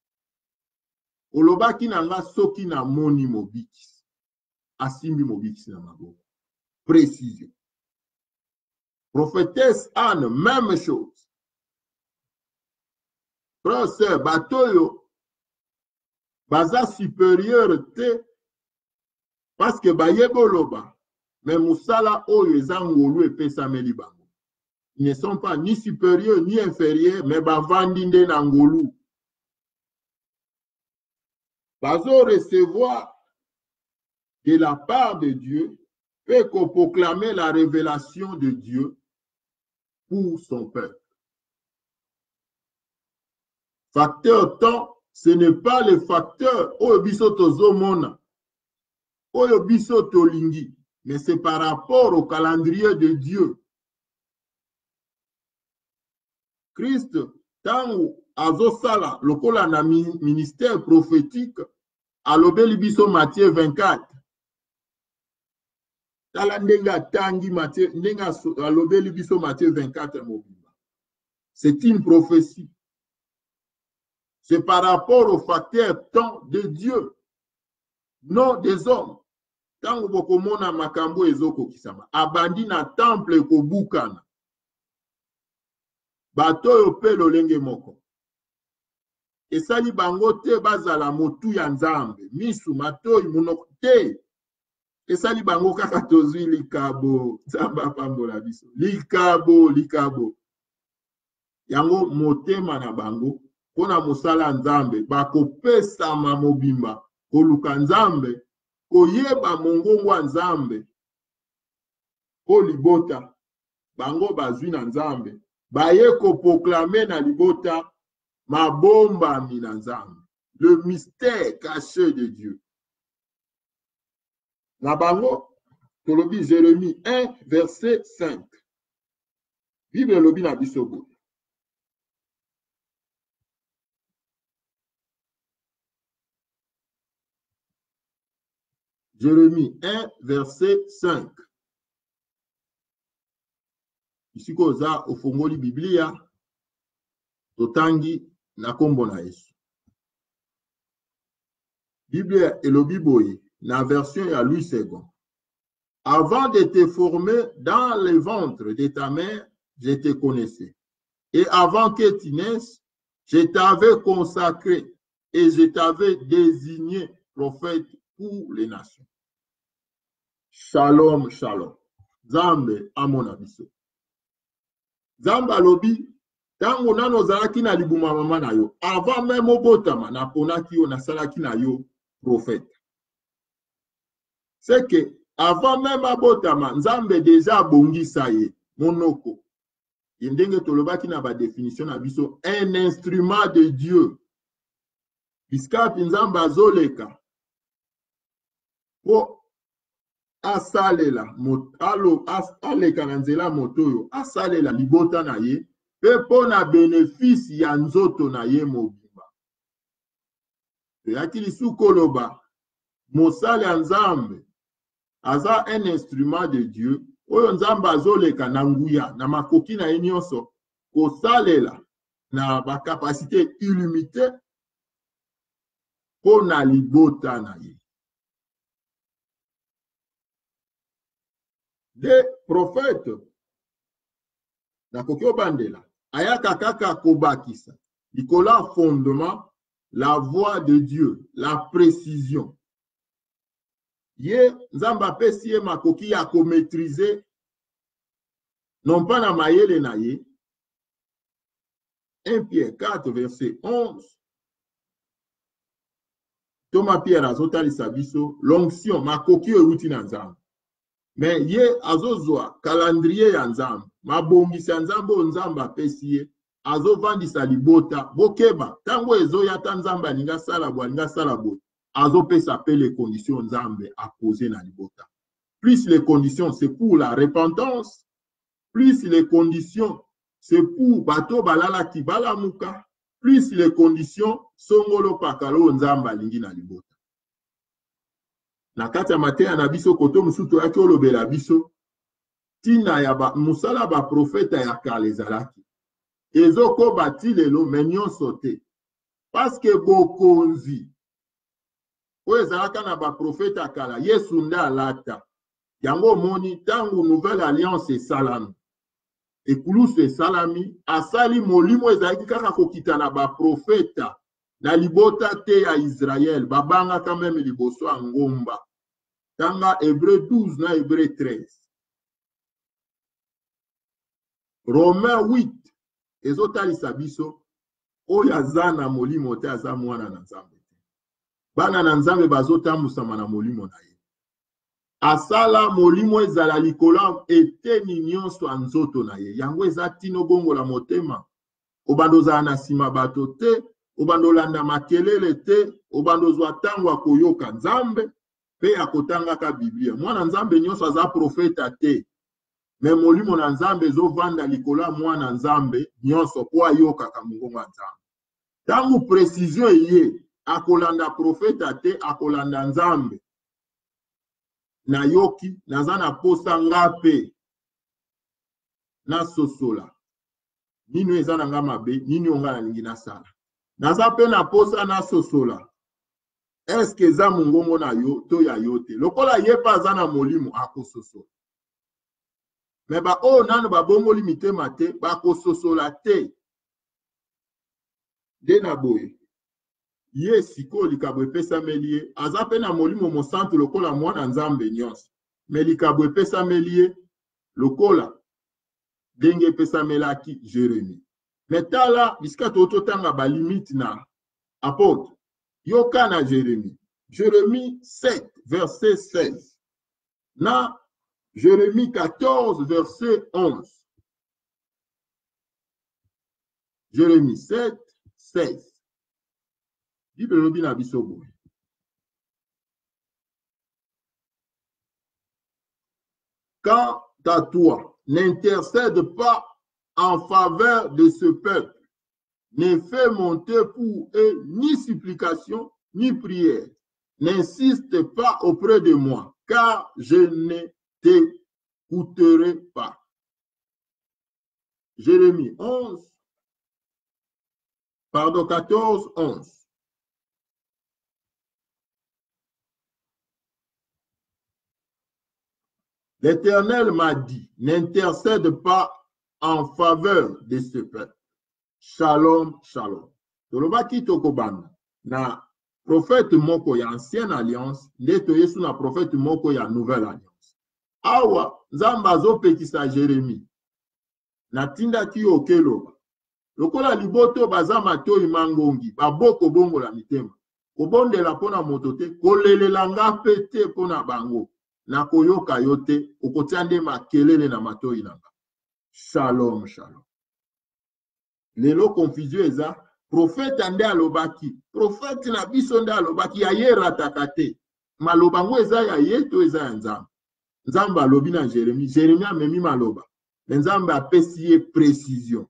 Speaker 1: olobaki na nga soki na moni mobikisi, asimbi mobikisi na maboko. Précision. Prophétesse Anne, même chose. Frère, sœur, batoyo, baza supérieur te, parce que bayeboloba, mais musala oyo ezangolu epesameli bango. Ils ne sont pas ni supérieurs ni inférieurs, mais bavandi nde na ngolu. Bazo recevoir de la part de Dieu, et qu'on proclamer la révélation de Dieu pour son peuple. Facteur temps, ce n'est pas le facteur oyo biso tozomona, oyo biso tolingi, mais c'est par rapport au calendrier de Dieu. Christ, tango azosala lokola na ministère prophétique, alobeli biso Matthieu vingt-quatre. Tala ndenga tangi Matthieu, ndenga alobeli biso Matthieu vingt-quatre mobimba. C'est une prophétie. C'est par rapport au facteur temps de Dieu, non des hommes. Tango bokomona makambo ezoko kisama. Abandi na temple kobukana. Batoyo pe lolenge moko. Esali bango te bazala motu ya nzambe. Misu matoyi munoko te. Esali bango kaka tozwi likabo. Nzamba pambola biso. Likabo, likabo. Yango motema na bango. Kona mosala nzambe. Bako pesa mamobimba. Koluka nzambe. Koyeba mongongo nzambe. po libota bango bazwi na nzambe baye koproklame na libota mabombami na nzambe, le mystère caché de Dieu. Na bango tolobi Jérémie un verset cinq. Bible lobi na biso boye. Jérémie un verset cinq. Ici koza ofongoli Biblia totangi na kombo na Yesu. Bible elobi boye na version ya Louis second. Avant de te former dans le ventre de ta mère, je te connaissais. Et avant que tu naisses, je t'avais consacré et je t'avais désigné prophète pour les nations. Shalom, shalom. Zambe amona biso. Zamba lobi, tango nano zalaki na libuma mama na yo, avant même obotama na ponaki yo na salaki na yo prophète. C'est que avant même abotama, Nzambe déjà bongisa ye monoko. Yendenge tolobaki na ba définition na biso un instrument de Dieu. Biska Nzambe azoleka po asalela alo aleka na nzela motoyo asalela libota na ye pe pona bénéfice ya nzoto na ye mobimba. Toyaki lisuko loba mosali ya Nzambe aza un instrument de Dieu oyo Nzambe azoleka na nguya na makoki na ye nyonso kosalela na ba capacité illimitée pona libota na ye. Des prophètes na kokyo bandela ayaka kaka kobakisa likola fondement la voix de Dieu, la précision. Ye Nzambe apesi ye makoki ya ko maîtriser non pas na mayele na ye. un Pierre quatre verset onze. Thomas Pierre azotalisa biso l'onction makoki euti na Nzambe. Mais ye azozwa calendrier ya Nzambe, mabongisi ya Nzambe o Nzambe apesi ye, azovandisa libota, bokeba, tango ezoya ta Nzambe alinga sala bo, alinga sala bo, azopesa pe les conditions Nzambe a posé na libota. Plus les conditions, c'est pour la repentance, plus les conditions, c'est pour bato balala ki balamuka, plus les conditions, songolo pakalo Nzambe alingi na libota. Na kati ya mateya na biso koto musuto yaki olobela biso tina ya ba musala ba profeta ya kala ezalaki ezoko bati lelo me nyonso te parce que bokonzi oyo ezalaka na ba profeta ya kala Yesu nde alata yango omoni tangu nouvelle alliance esalami ekulusu esalami asali molimo ezalaki kaka kokita na ba profeta na libota te ya Israël babangaka meme liboso ya ngomba. Tanga Hébreu douze na Hébreu treize. Romains huit. Ezotalisa biso oyo aza na molimo te aza mwana na Nzambe. Bana na Nzambe bazotambusa na molimo na ye. Asala molimo ezala likolo eteni nyonso anzoto na ye. Yango eza tino bongo la motema. Obando za na sima bato te, obando landa makelele te, obando zwa tango akoyoka Nzambe. Pe akotanga ka Biblia. Mwana Nzambe nyonso aza profeta te. Me molimo na Nzambe zo vanda likola mwana Nzambe nyonso po ayoka ka mungongo Nzambe. Tangu précision ye akolanda profeta te akolanda Nzambe. Na yoki naza na posa ngape na sosola. Nino eza na nga mabe, nini onga na lingi na sala. Naza pe na posa na sosola. Est-ce que za mungongo na yo to ya yote lokola ye pa za na molimo akososo me ba o nano ba bongo limite mate ba kososola te de na boye ye siko likabo epesa melie aza pe na molimo mosantu lokola mwana Nzambe nyonso me likabo epesa melie lokola denge epesa melaki Jérémie metala bisika toto tanga ba limite na apôtre yoka na Jérémie. Jérémie sept, verset seize. Na Jérémie quatorze, verset onze. Jérémie sept, seize. Bible lobi na biso boye. Quant à toi, n'intercède pas en faveur de ce peuple, ne fais monter pour eux ni supplication, ni prière. N'insiste pas auprès de moi, car je ne t'écouterai pas. Jérémie onze, pardon, quatorze, onze. L'Éternel m'a dit, n'intercède pas en faveur de ce peuple. Shalom, shalom. Tolobaki tokobana na prophète moko ya ancienne alliance, ndeto yesu na prophète moko ya nouvelle alliance. Awa, nzamba azopekisa Jérémie. Na tinda ki okeloba. Lokola liboto baza matoi mangongi, baboko bongo la mitema. Kobondela pona motote, kolelela nga pete pona bango. Na koyoka yote, okotiande makelele na matoi nanga. Shalom, shalom. Lelo confusion eza, prophète ande alobaki, prophète na biso nde alobaki, ya ye ratakate. Malobango eza ya ye to eza ya nzamba. Nzamba alobi na Jérémie, Jérémie amemi maloba. Nzamba apesi ye précision.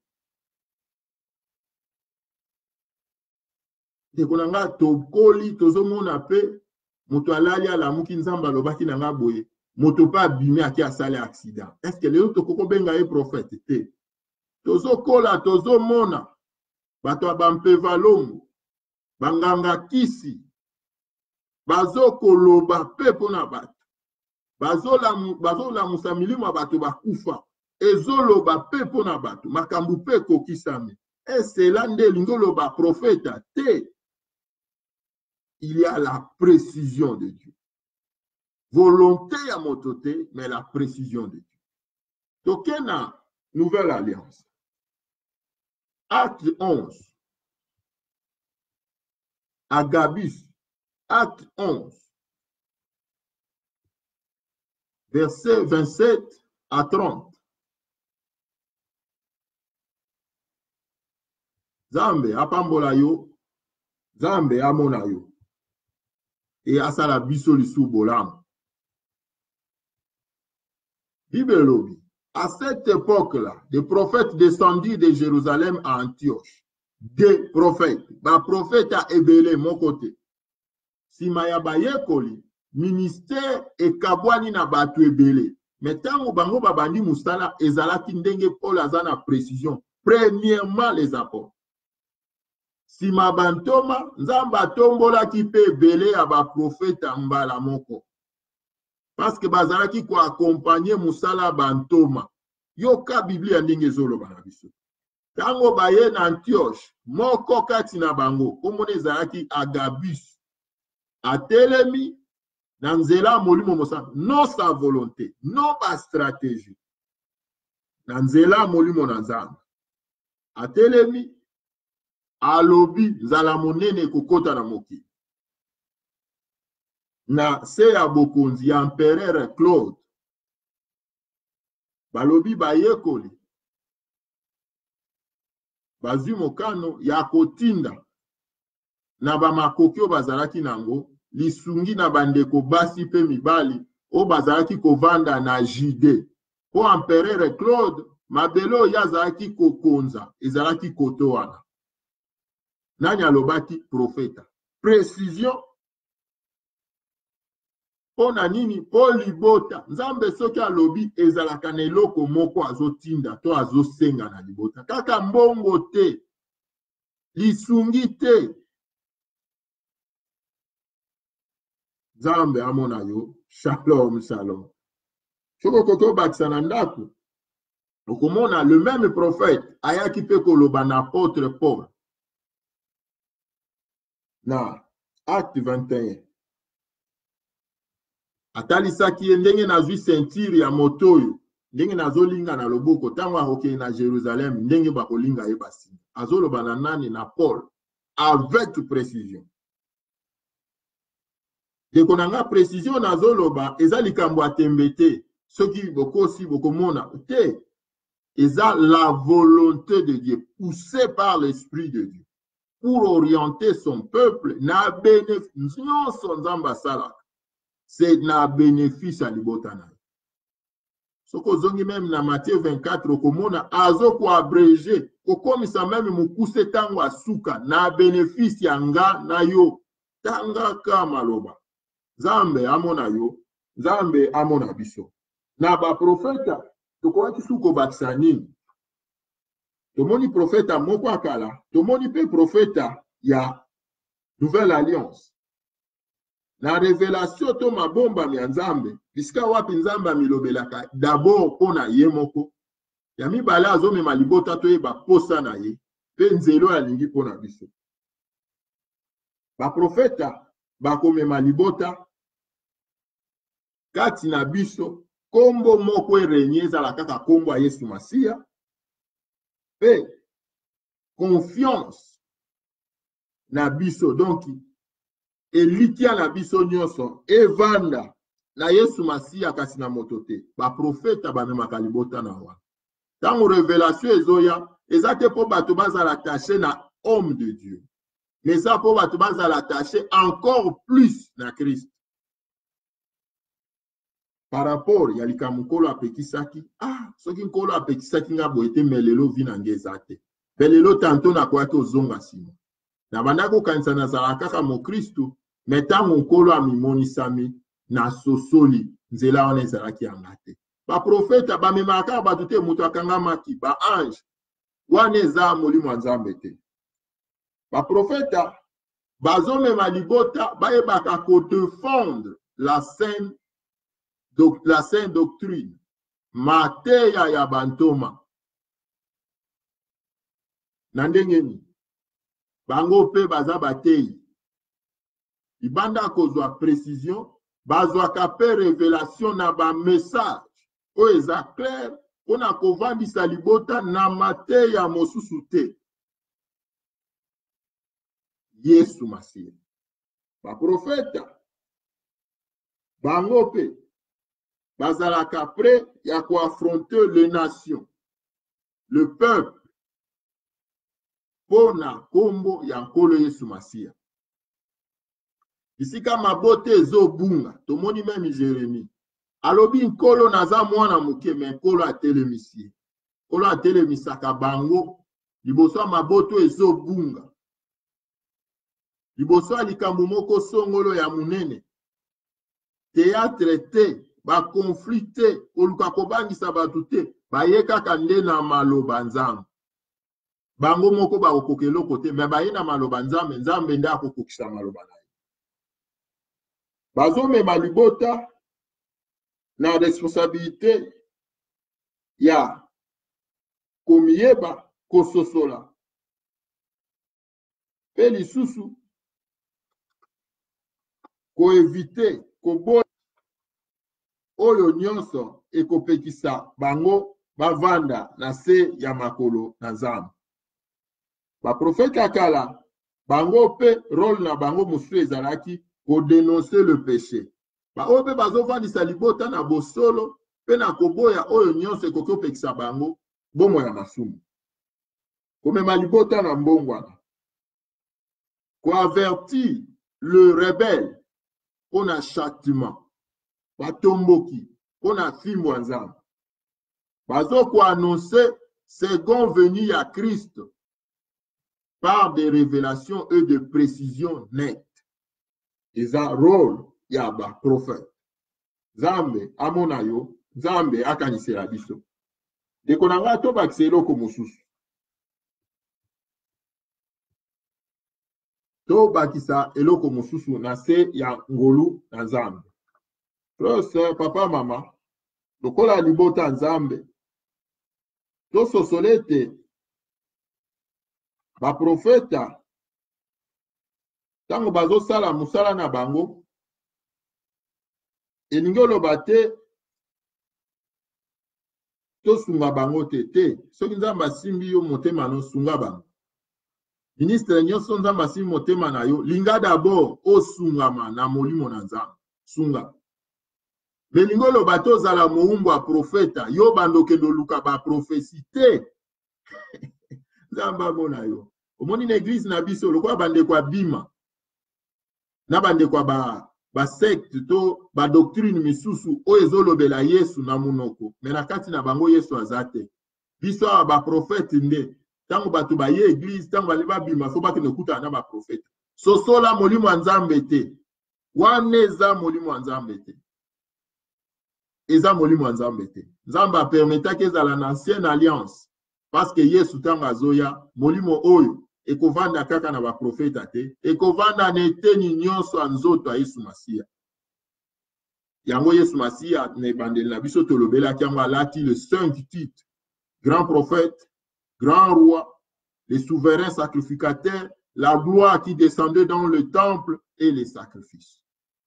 Speaker 1: Tekonanga tokoli tozomona pe moto alali alamuki nzamba alobaki na nga boye. Moto pa abimi aki asali accident. Est-ce que lelo tokoko benga ye prophète te? Tozo kola, tozo mona, bato bampeva lomo, banganga kisi, bazo koloba pepo na bato, bazo la musamilima bato bakufa, ezoloba pepo na bato, makambu pe kokisame. Et c'est là nde lingoloba prophète te. Il y a la précision de Dieu. Volonté à mototé, mais la précision de Dieu. Donc, il y a une nouvelle alliance. Acte onze. Agabus. Acte onze. Verset vingt-sept à trente. Zambe apambola yo. Zambe amona yo. Et asala biso lisu bolam. Bible lobi. À cette époque-là, des prophètes descendirent de Jérusalem à Antioche. Des prophètes. Ba prophète a ébélé mon côté. Si maya bayekoli, ministère et kabwani na batu ébélé. Mais tant bango babandi mustala ezalaki ndenge Paul azana précision. Premièrement les apôtres. Si ma bantoma, nzamba tombola ki pe ébélé à ba prophète mbala moko. Parce que bazalaki ko accompagner musala bantoma. Yoka Biblia ndenge zolo bana biso. Tango baye na Antioche, moko kati na bango, komone ezalaki Agabus. Atelemi na nzela molimo mosa, non sa volonté, non pas stratégie. Na nzela molimo na nzamba. Atelemi alobi nzala monene kokota na moki. Na se ya bokonzi ya empereur Claude. Balobi bayekoli. Bazwi mokano ya kotinda na bamakoki o bazalaki nango lisungi na bandeko basi pe mibali o bazalaki kovanda na Jide. Po empereur Claude mabelo yazalaki kokonza ezalaki koto wana. Nani alobaki profeta. Précision. Pona nini po libota nzambe soki alobi ezalaka na eloko moko azotinda to azosenga na libota kaka mbongo te lisungi te nzambe amona yo shalom shalom soko koko bakisa na ndako okomona le même prophète ayaki pe koloba na apôtre Paul na acte vingt et un. Atalisaki ndenge nazwi ceinture ya motoyo ndenge nazolinga na loboko tango akoke na Jérusalem ndenge bakolinga ye basi azoloba na nani na Paul avec précision. Deko nanga précision nazoloba eza likambo atembete Ce qui beaucoup aussi beaucoup mona te eza la volonté de Dieu poussée par l'esprit de Dieu pour orienter son peuple na bénéfice nyonso nzambe asalaka c'est na bénéfice à libota na ye. Soko zongi même na Matthieu vingt-quatre okomona azo ko abrégé kokomisa même mukuse tango asuka na bénéfice ya nga na yo tanga ka maloba Nzambe amona yo Nzambe amona biso na ba profeta tokoki suko bakisa nini tomoni profeta moko akala tomoni pe profeta ya nouvelle alliance na révélation to mabomba ya Nzambe bisika wapi Nzambe amilobelaka d'abord pona ye moko ya mibale azomema libota toyeba posa na ye pe nzelo alingi pona biso ba profeta bakomema libota kati na biso kombo moko erenye ezala kaka kombo ya Yesu Masiya pe confiance na biso donc elikia na biso nyonso evanda na Yesu Masiya kasi na moto te ba profeta bamemaka libota na wa tango révélation ezoya eza te po bato bazala attaché na homme de Dieu mais ça po bato bazala attaché encore plus na Christ par rapport ya likambo nkolo apekisaki ah soki nkolo apekisaki nga boye te me lelo vi na nge eza te mpe lelo tanto nakoyaki ozonga nsima na banda kokanisa nazala kaka mokristu me ntango nkolo amimonisami na sosoli nzela wana ezalaki yanga te baprofeta bamemaka kaka bato te moto akangamaki baange wana eza molimo ya Nzambe te baprofeta bazomema libota bayebaka kodefendre la saine donc la sainte doctrine mateya ya bantoma na ndenge ni bango pe baza bateyi ibanda kozwa précision bazwaka pe révélation na ba message oyo eza clair mpona kovandisa libota na mateya mosusu te Yesu Masiya baprofeta bango pe bazalaka prêt ya koaffronter les nations le peuple pona kombo ya nkolo Yesu Masiya bisika mabote ezobunga tomoni meme Jérémie alobi nkolo naza mwana moke me nkolo atelemisi nkolo atelemisaka bango liboso ya maboto ezobunga liboso ya likambo moko songolo ya munene théâtre te bakonflit te oluka kobangisa bato te baye kaka nde na maloba Nzambe bango moko bakokoka eloko te me baye na maloba Nzambe Nzambe nde akokokisa maloba na ye bazomema libota na responsabilité ya komiyeba kososola pe lisusu koevite koboya oyo nyonso ekopekisa bango bavanda na se ya makolo na Nzambe baprofeta kala bango pe rôle na bango mosusu ezalaki kodénoncer le péché baoyo mpe bazovandisa libota na bosolo mpe na koboya oyo nyonso ekoki opekisa bango bomoi ya masumu komema libota na mbongwana koavertir le rebelle mpona châtiment batomboki mpona fimbo ya Nzambe bazokoannonce second venu ya Christ par des révélations et de précisions nettes eza rôle ya baprofete Nzambe amona yo Nzambe akanisela biso ndeko na ngai tobakisa eloko mosusu tobakisa eloko mosusu na se ya ngolu na Nzambe frère papa mama lokola libota Nzambe tososole ete baprofeta ntango bazosala mosala na bango elingi oloba te tosunga bango te te soki Nzambe asimbi yo motema nosunga bango ministre nyonso Nzambe asimbi motema na yo linga d'abord osungama na molimo na Nzambe sunga Belingolo bato zala moumbo a profeta, yo bandoke no luka ba prophécité. Zamba mona yo. Omoni na église na biso lokwa bande kwa bima. Na bande kwa ba ba secte to ba doctrine misusu o ezolobela Yesu na munoko. Mena kati na bango Yesu azate. Biso ba prophète nde. Tango batu ba ye église, tango bale ba bima fo baki nekuta na ba prophète. Sosola molimo nzambe te. Waneza molimo nzambe te. Eza molimo nzambe te. Nzamba permeta ke za l'ancienne alliance parce que Yesu tanga zoya molimo oyo ekovanda kaka na ba profeta te ekovanda na eteni nyonso nzoto a Yesu Masia. Yango Yesu Masia ne bandeli na biso tolobela kiango alati le cinq titres grand prophète, grand roi, le souverain sacrificateur, la gloire qui descendait dans le temple et les sacrifices.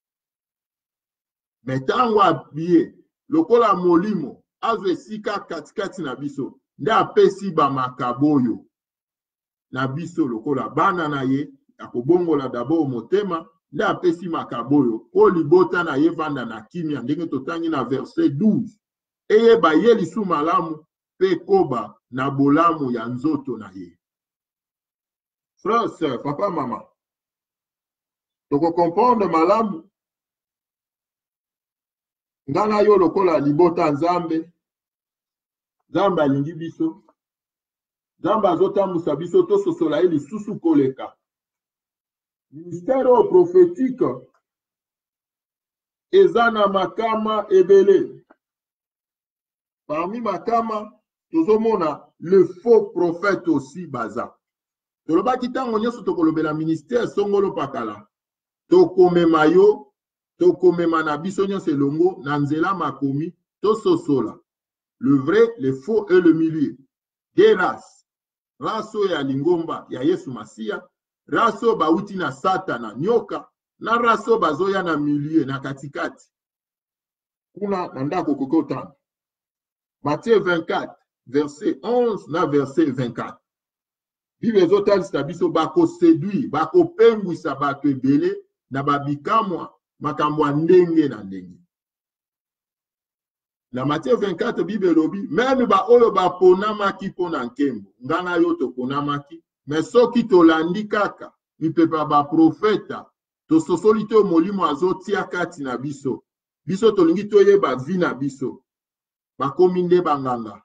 Speaker 1: Mais tango abiye lokola molimo azwe sika katikati na biso nde apesi ba makaboyo na biso lokola bana na ye akobongola d'abord motema nde apesi makaboyo o libota na ye vanda na kimia ndenge totangi na verset douze eyeba ye lisu malamu pe koba na bolamu ya nzoto na ye. Frère, sœur, papa, maman, toko comprendre malamu ngana yo lokola libota nzambe nzambe alingi biso nzambe azotambusa biso tososola ye lisusu koleka ministère prophétique eza na makama ebele. Parmi makama tozomona le faux prophète aussi baza. Tolobaki tango nyonso tokolobela ministère songolo pakala tokomema yo tokomema na biso nyonso elongo na nzela makomi tososola le vrai, le faux et le milieu. Des races. Raso ya lingomba ya Yesu Masia, raso bauti na Satana nyoka, na raso bazoya na milieu na katikati. Kuna nanda kokokotana. Matthieu vingt-quatre, verset onze na verset vingt-quatre. Bible ezotalisa biso bako séduit, bako pengwisa bato ebele na babikamwa makambo ndenge na ndenge. Na Matthieu vingt-quatre, Bible lobi, même ba oyo ba ponamaki pona nkembo, ngana yo to ponamaki, mais soki tolandi kaka, mipepa ba profeta, to sosoli te molimo azotia kati na biso. Biso tolingi toyeba vi na biso. Bakomi nde banganga.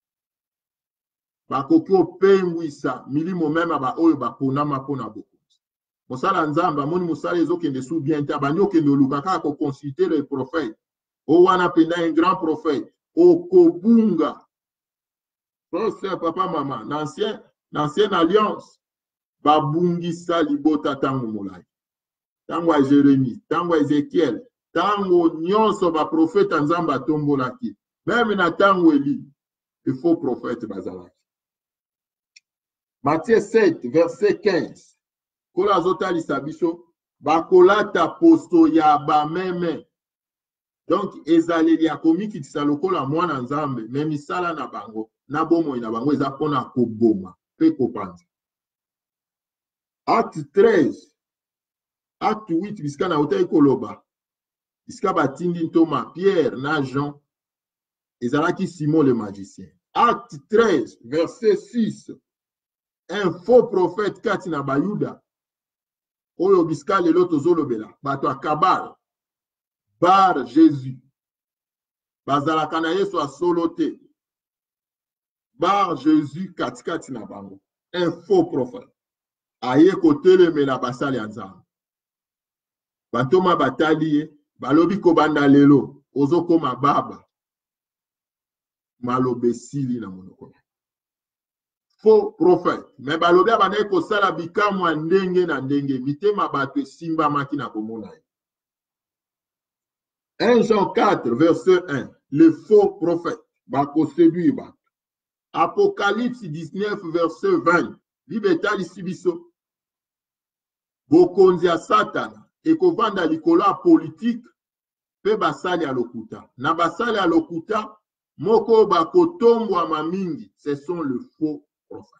Speaker 1: Bakoki opengwisa milimo meme ba oyo ba ponama pona bokonzi. Mosala nzamba amoni mosala ezokende sou bien te abandi okende oluka kaka ko consulter le prophète. O wana penda un grand prophète. O kobunga. Frère, papa, maman, l'ancienne l'ancienne alliance babungisa libota tango molai. Tango a Jérémie, tango a Ézéchiel, tango nyonso ba prophète nzamba tombolaki. Même na tango Eli, il faut prophète bazalaki. Matthieu sept, verset quinze. Kola zota lisabiso, bakolata posto ya ba meme. Donc, ezaleli ya komi kitisa lokola mwana nzambe, mais misala na bango, na bomo na bango eza pona koboma, pe kopanza. Acte treize, acte huit, biska na ota ekoloba, biska batindi ntoma Pierre na Jean, ezalaki Simon le magicien. Acte treize, verset six, un faux prophète kati na bayuda, oyo biska lelo tozolobela, bato akabal, Bar Jésus. Bazalaka na Yesu asolo te. Bar Jésus katikati na bango. Un faux prophète. Aye kotelemela basali ya Nzambe. Batoma batali ye, balobi kobanda lelo, ozokoma baba. Malobe sili na monoko. Faux prophète. Mais balobi abana kosala bikamwa ndenge na ndenge, mitema bato esimba maki na komona ye. un Jean quatre, verset un, le faux prophète, bako séduit ba. Apocalypse dix-neuf, verset vingt, libetali sibiso, bokonzi ya Satana, ekovanda likola politique, pe basali ya lokuta. Na basali ya lokuta, moko bako tombwa mamingi, ce sont le faux prophète.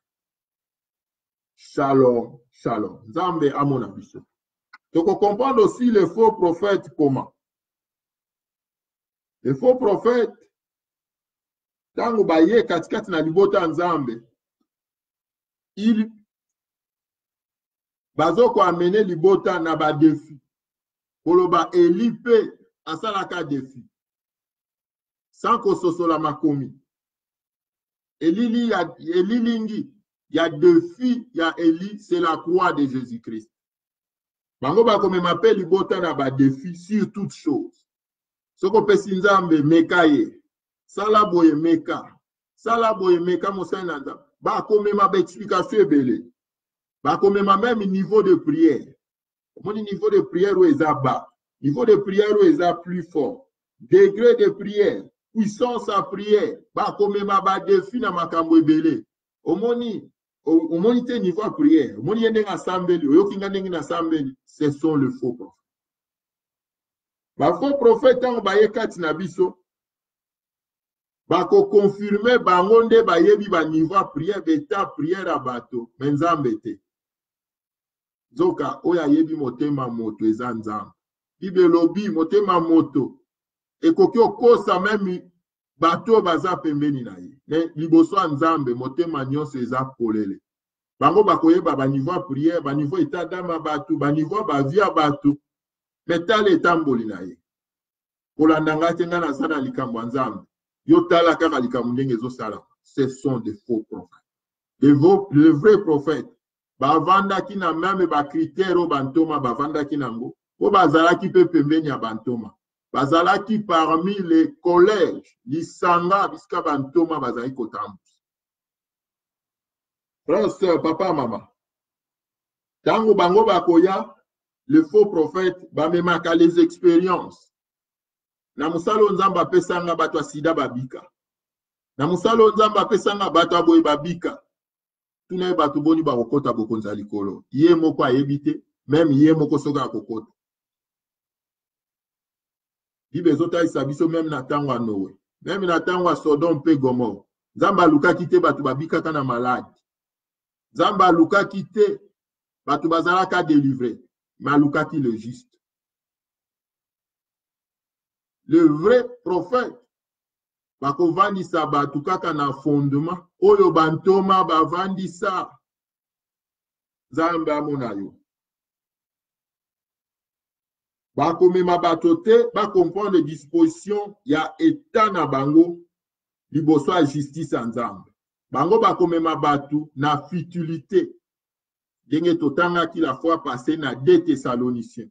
Speaker 1: Shalom, shalom. Nzambe amona biso. Donc on comprend aussi le faux prophète comment? Les faux prophètes, tango baye katikati na libota nzambe, il bazo ko amene libota na ba défi. Koloba Eli pe asalaka défi. Sans ko sosola makomi. Eli ya Eli lingi ya défi ya Eli, c'est la croix de Jésus-Christ. Bango ba ko mema pe libota na ba défi sur toute chose. Soko pesi nzambe mekaye. Sala boye meka. Sala boye meka mosana nzambe. Ba ko mema ba explication ebele. Ba ko mema même niveau de prière. Mon niveau de prière où est bas, niveau de prière où est plus fort, degré de prière, puissance à prière, bah comme ma ba défi na makambo ebele. Omoni, omoni te niveau de prière, omoni yende assemblée, oyokinga ndenge na assemblée, ce sont les faux prophètes. Ba faux prophète en ba yekati na biso, ba ko confirmer bango nde ba yebi ba niveau de prière, beta prière à bateau, menzambe te. Zoka oya yebi motema moto eza nzambe. Bible lobi motema moto ekoki okosa memi bato baza pembeni na ye. Ne liboso nzambe motema nyonso eza polele. Bango bakoyeba ba niveau prière, ba niveau état d'âme bato, ba niveau ba vie bato. Metale etamboli na ye. Kolanda ngati nga na sana likambo nzambe. Yo tala kaka likambo ndenge zo sala. Ce sont des faux prophètes. Les les vrais prophètes bavanda ki na même ba critère o bantoma bavanda ki nango o bazala ki pe pembeni ya bantoma bazala ki parmi les collèges lisanga biska bantoma bazali kotambu. Frère, sœur, papa, maman, tango bango bakoya le faux prophète bamemaka les expériences na musalo nzamba pesanga bato sida babika na musalo nzamba pesanga bato aboy babika. Tout n'est pas tout bon, il va recoter beaucoup de likolo. Yé moko a évité, même yé moko soga kokota. Bible zota isabiso même na tangwa nowe. Même na tangwa Sodome pe Gomorrhe. Zamba luka kite batu babika kana malade. Zamba luka kite batu bazala ka délivré. Maluka ki le juste. Le vrai prophète bakovandisa batu kaka na fondement oyo bantoma bavandisa nzambe amona yo bakomema bato te bakomprendre disposition ya état na bango liboso ya justice ya nzambe bango bakomema batu na futilité ndenge totangaki la fois passé na deux Thessaloniciens.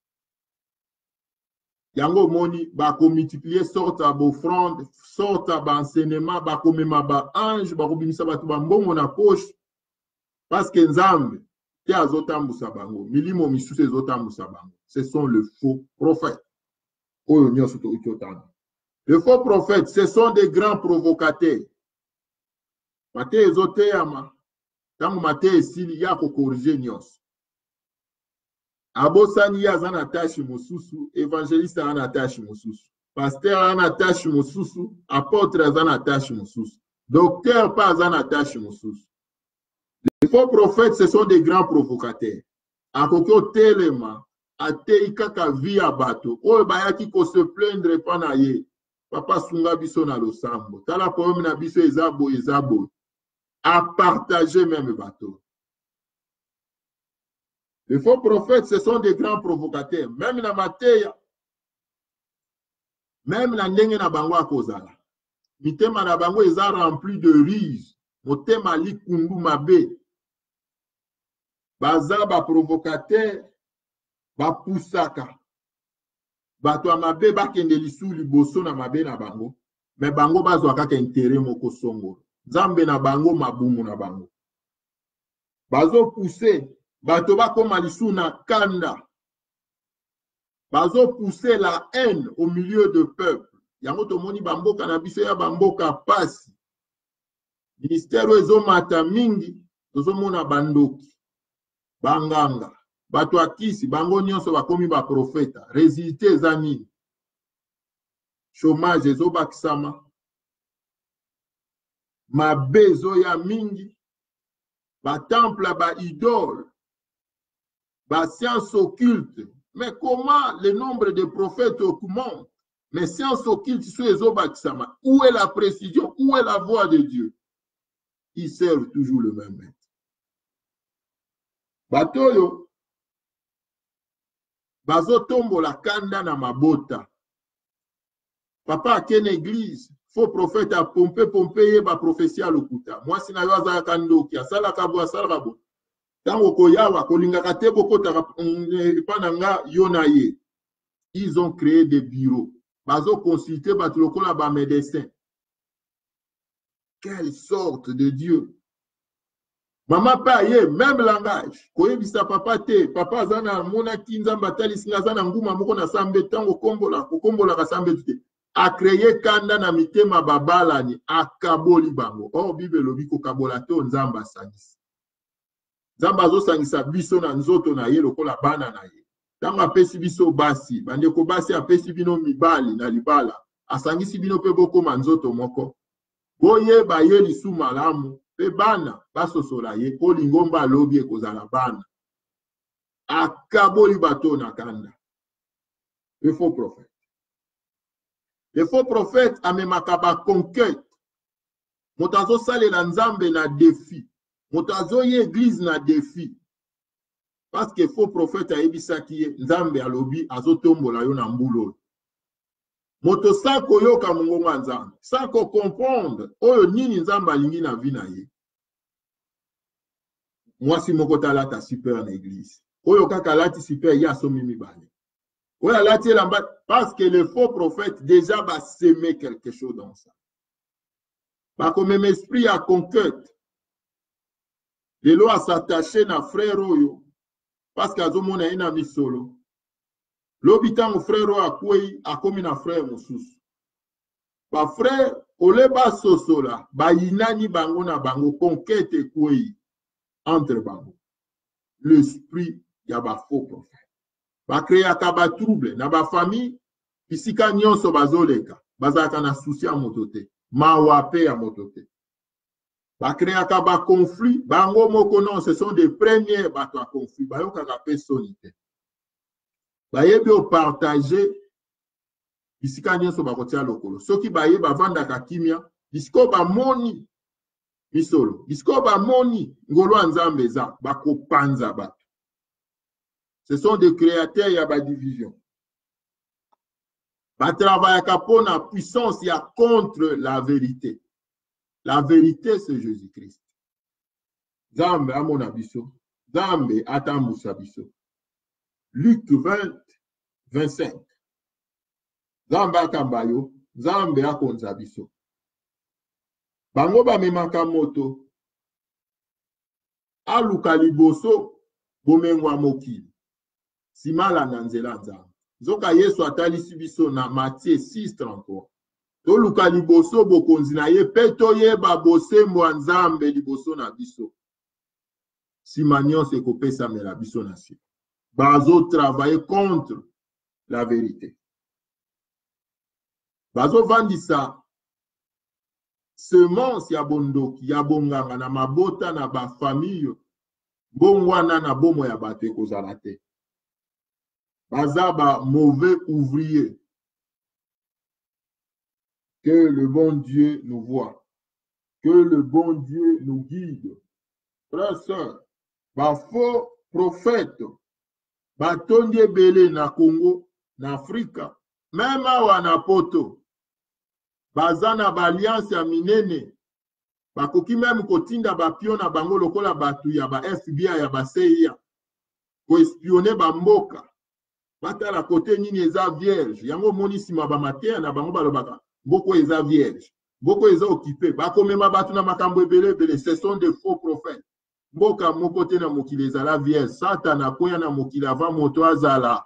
Speaker 1: Yango moni bako multiplier sorte à offrande, sorte à enseignement, bako mema ba ange, bako bimisa batu ba mbongo na poche parce que nzambe te azotambusa bango, milimo misusu ezotambusa bango. Ce sont les faux prophètes. Oyo nyonso to utotana. Les faux prophètes, ce sont des grands provocateurs. Mate ezoteyama, tango mate esili ya ko corriger nyonso. Abosani ya zana tashi mususu, évangéliste ana tashi mususu, pasteur ana tashi mususu, apôtre zana tashi mususu, docteur pas zana tashi mususu. Les faux prophètes, ce sont des grands provocateurs. Akoko telema, atei kaka via bato, oyo bayaki ko se plaindre pana ye, papa sunga biso na losambo, tala poème na biso ezabo ezabo, à partager même bateau. Les faux prophètes, ce sont des grands provocateurs. Même na mateya, même na ndenge na bango akozala. Mitema na bango eza rempli de ruse. Motema li kundu mabe. Baza ba provocateur, ba pusaka. Bato mabe bakende lisu liboso na mabe na bango. Mais bango bazwa kaka intérêt moko songo. Nzambe na bango mabumu na bango. Bazo pousser bato bakoma lisu na kanda. Bazo pousser la haine au milieu de peuple. Yango tomoni bamboka na biso ya bamboka pasi. Ministère ezo mata mingi, tozo mona bandoki. Banganga. Bato akisi, bango nyonso bakomi ba profeta. Résulté eza nini? Chômage ezo bakisama. Mabe ezo ya mingi. Ba temple, ba idole. Ba science occulte. Mais comment le nombre de prophètes augmente? Mais science occulte, où est la précision? Où est la voix de Dieu? Ils servent toujours le même maître. Batoyo, bazo tombo la kanda na mabota. Papa a ken église, faux prophète a pompé, pompé, ba prophétie à l'okuta. Moi, si na yo aza kando, ki asala kabo, asala kabo. Tango koyawa, kolinga kate boko pananga yonaye. Ils ont créé des bureaux. Bazo consulté, batuloko la ba médecin. Quelle sorte de Dieu. Maman paye, même langage. Koye bisa papa te, papa zana mona kinzamba tali singa zana nguma moko na sambe tango kombola, kombola ka sambe tute. A créé kanda na mitema babala ni akaboli bango. Oh Bible lobi ko kabola te nzamba sangisi. Nzamba zo sangisa biso na nzoto na ye lokola bana na ye. Tango apesi biso basi, bande ko basi apesi bino mibali na libala. Asangisi bino pe boko manzoto moko. Boye ba ye lisu malamu. Pe bana, baso sola ye, ko lingomba lobi ekozala bana. Akaboli bato na kanda. Le faux prophète. Le faux prophète amemaka ba conquête. Motazo sale la nzambe na défi. Motazo ye église na défi. Parce que faux prophète a ebisaki ye, nzambe alobi azotombola yo na mbulo. Moto sako yoka mungonga nzambe. Sako comprendre oyo nini nzambe alingi na vi na ye. Moi si moko talata super na église. Oyo kaka lati super ya somi mibale. Oyo lati lamba parce que le faux prophète déjà va s'aimer quelque chose dans ça. Ba comme même esprit à conquête. Les lois s'attacher na frère oyo parce qu'azomona ina misolo. L'habitant frère a koué a comme na frère mosusu. Ba frère ole ba sosola ba inani bango na bango conquête koué entre bango. L'esprit ya ba faux prophète. Ba créer akaba trouble na ba famille bisika nyonso bazoleka bazaka na souci a motote mawape a motote. Ba créer akaba conflit bango moko non ce sont des premiers bato a conflit ba yo kaka personnalité. Bayebi o partager bisika nyonso bakotia lokolo soki baye bavanda ka kimia bisiko ba moni misolo bisiko ba moni ngolo nzambe eza bakopanza bato. Ce sont des créateurs ya ba division. Ba travailler kapona puissance ya contre la vérité. La vérité c'est Jésus-Christ. Zambe amona biso, Zambe atamusa biso. Luc vingt, vingt-cinq. Zambe akambayo, Zambe akonza biso. Bango ba memaka moto. Aluka liboso bomengwa mokili. Simala na nzela nzambe. Zoka Yesu atalisi biso na Matthieu six, trente-trois. Toluka liboso bokonzi na ye peto yeba bosembo nzambe liboso na biso. Simanyon se kopesa mela biso na si. Bazo travailler contre la vérité. Bazo vandisa semence ya bondoki ya bonganga na mabota na ba famille bongwana na bomo ya bato kozala te. Baza ba mauvais ouvrier. Que le bon Dieu nous voie. Que le bon Dieu nous guide. Frères, sœurs, ba faux prophète batondi ebele na Congo, na Afrika, même awa na poto, baza na ba alliance ya minene, bakoki même kotinda ba pio na bango lokola batu ya ba F B I ya ba C I A, ko espionner ba mboka, batala kote nini eza vierge, yango moni sima ba mater na bango balobaka, boko eza vierge, boko eza occupé, bakomema batu na makambo ebele ebele, ce sont des faux prophètes. Mboka moko te na mokili ezala vierge, Satan akoya na mokili avant moto azala.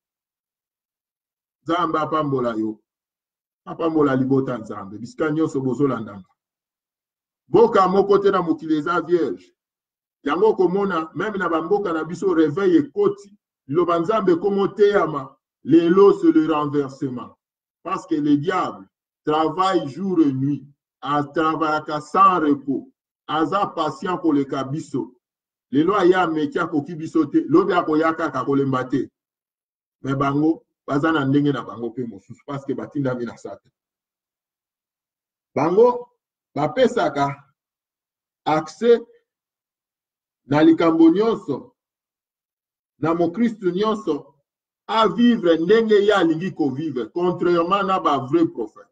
Speaker 1: Nzambe apambola yo. Apambola libota nzambe. Bisika nyonso bozolandanga. Mboka moko te na mokili eza vierge. Yango komona même na bamboka na biso réveil ekoti. Liloba nzambe komo teyama. Lelo c'est le renversement. Parce que le diable travaille jour et nuit. A travaille sans repos. Aza patient pour le kabiso. Le loi ya mekia koki biso te, lobi akoyaka ka kolemba te. Mais bango baza na ndenge na bango pe mosusu parce que batindami na Satan. Bango bapesaka accès na likambo nyonso na mokristu nyonso a vivre ndenge ye alingi kovivre contrairement na ba vrai prophète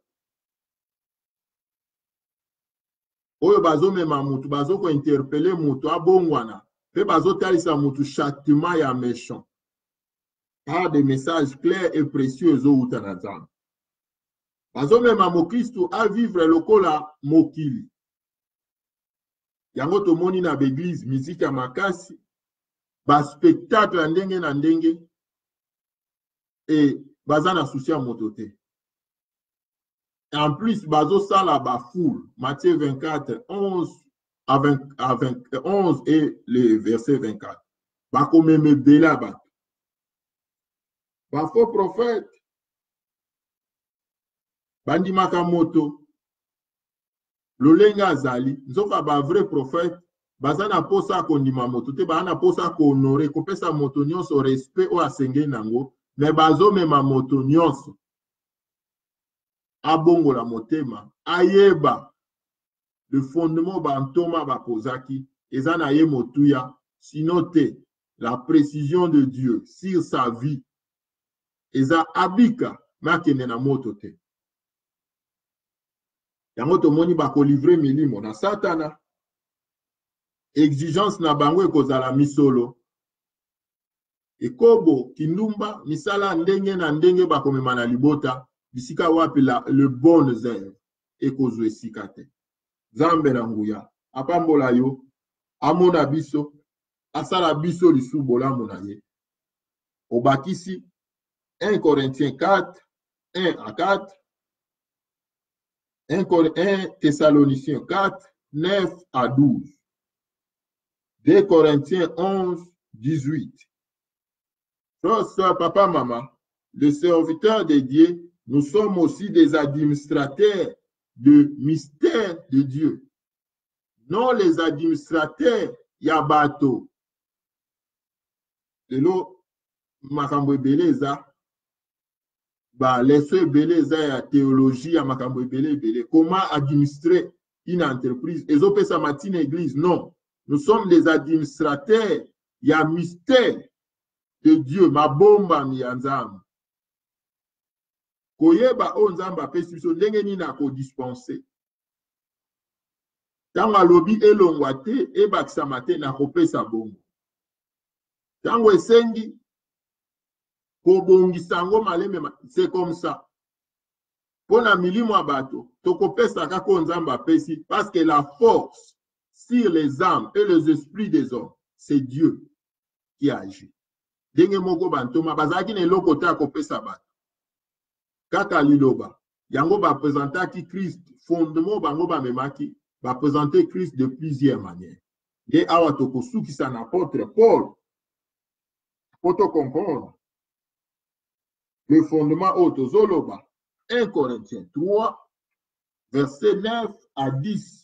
Speaker 1: oyo bazomema mutu bazokointerpele mutu abongwana mpe bazotalisa mutu châtiment ya méchant par des messages clairs et précieux ezowuta na Nzambe. Bazomema mokristu a vivre lokola mokili yango tomoni na baeglise miziki ya makasi baspectacle ndenge na ndenge e baza na souci ya moto te. En plus bazosala bafoule Matthieu vingt-quatre onze à vingt, à vingt, onze et le verset vingt-quatre bakomeme bela bato bafaux prophète bandimaka moto lolenge azali nzoka ba vrai prophète baza na posa kondima moto te baza na posa kohonore kopesa moto nyonso respect oyo asengeli nango me bazomema moto nyonso abongola motema ayeba le fondement bantoma bakozaki eza na ye motuya sino te la précision de Dieu sur sa vie eza abika makende na moto te. Yango tomoni bakolivre milimo na Satana exigence na bango ekozala misolo ekobo kindumba misala ndenge na ndenge bakomema na libota bisika wapi la le bon zèle ekozwa esika te. Nzambe na nguya apambola yo amona biso asala biso lisu bolamu na ye obakisi un Corinthiens quatre un à quatre un Thessaloniciens quatre neuf à douze deux Corinthiens onze dix-huit. Frère, papa, maman, les serviteurs de Dieu, nous sommes aussi des administrateurs de mystère de Dieu. Non les administrateurs yabato. Lelo makambo beleza ba leso beleza ya théologie ya makambo belé belé. Comment administrer une entreprise? Ezopesa matine église. Non. Nous sommes les administrateurs ya mystère de Dieu. Mabomba mi ya Nzambe. Koyeba o Nzambe apesi biso ndenge nini akodispenser. Tango alobi elongwa te ebakisama te na kopesa bongo. Tango esengi kobongisa yango maleme c'est comme ça. Pona milimo ya bato tokopesa kaka Nzambe apesi parce que la force sur les âmes et les esprits des hommes c'est Dieu qui agit. Denge moko bantoma bazaki na eloko te akopesa bato. Kaka liloba yango ba présentaki Christ fondement bango ba memaki va présenter Christ de plusieurs manières. Et awa tokosukisa na apôtre Paul pour te comprendre le fondement autozoloba. un Corinthiens trois verset neuf à dix.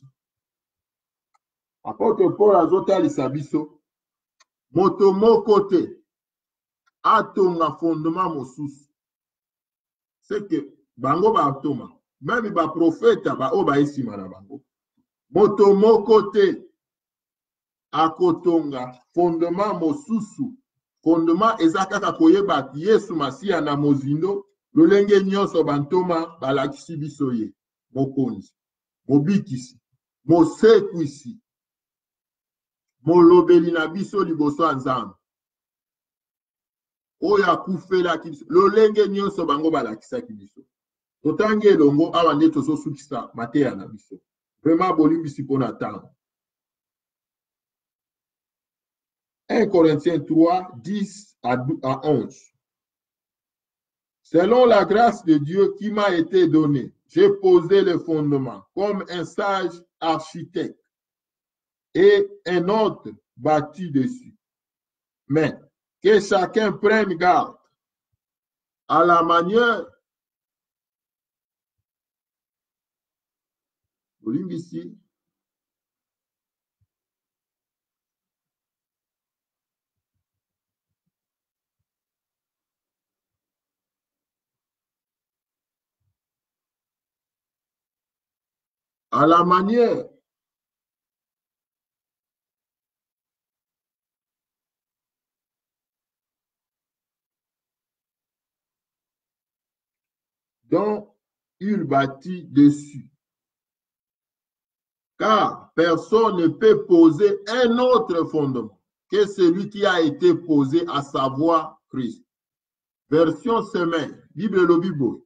Speaker 1: Apôtre Paul azotalisa biso moto moko te atonga fondement mosusu. C'est que bango ba atoma même ba prophète ba o ba esima na bango moto moko te akotonga fondement mosusu. Fondement eza kaka koyeba Yesu Masiya na mozindo lolenge nyonso bantoma balakisi biso ye mokonzi mobikisi mosekwisi molobeli na biso liboso ya Nzambe oyo akufelaki biso lolenge nyonso bango balakisaki biso. Totangi elongo awa nde tozosukisa mateya na biso vraiment bolimbisi mpona ntango. un Corinthiens trois, dix à onze. Selon la grâce de Dieu qui m'a été donnée, j'ai posé le fondement comme un sage architecte et un autre bâti dessus. Mais que chacun prenne garde à la manière ici à la manière dont il bâtit dessus. Car personne ne peut poser un autre fondement que celui qui a été posé, à savoir Christ. Version semaine, Bible le Bible.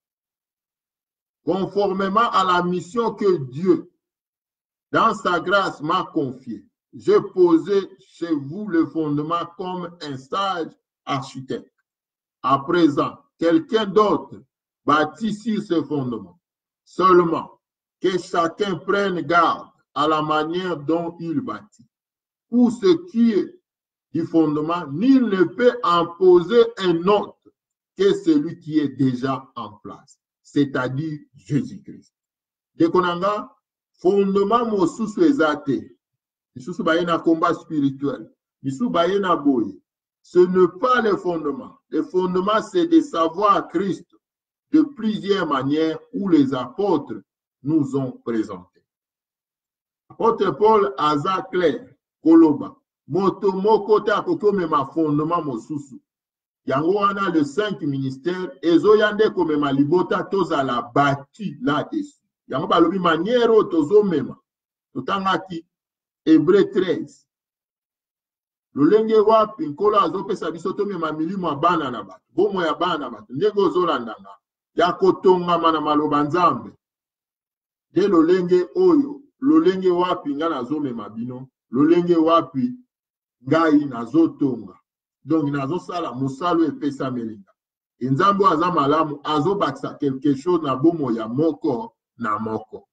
Speaker 1: Conformément à la mission que Dieu, dans sa grâce, m'a confiée, j'ai posé chez vous le fondement comme un sage architecte. À présent, quelqu'un d'autre bâtit sur ce fondement. Seulement, que chacun prenne garde à la manière dont il bâtit. Pour ce qui est du fondement, nul ne peut en poser un autre que celui qui est déjà en place, c'est-à-dire Jésus-Christ. Dekonanga, fondement mosusu ezate, misusu baye na combat spirituel, misusu baye na boye. Ce n'est pas le fondement. Le fondement, c'est de savoir Christ de plusieurs manières où les apôtres nous ont présenté. Apôtre Paul aza clair, koloba, moto moko ta kokome ma fondement mosusu. Yango wana le cinq ministères, ezo yande kome ma libota toza la bâti là-dessus. Yango balobi manière tozo mema. Totangaki Hébreu treize. Lolenge wapi nkolo azopesa biso tomema milimo ya bana na bato. Bomo ya bana na bato. Ndenge ozolandanga. Ya kotongama na maloba nzambe. De lolenge oyo. Lolenge wapi nga nazomema bino. Lolenge wapi ngai nazotonga. Donc nazosala musalo epesa melinga. Nzambo aza malamu azobakisa quelque chose na bomo ya moko na moko.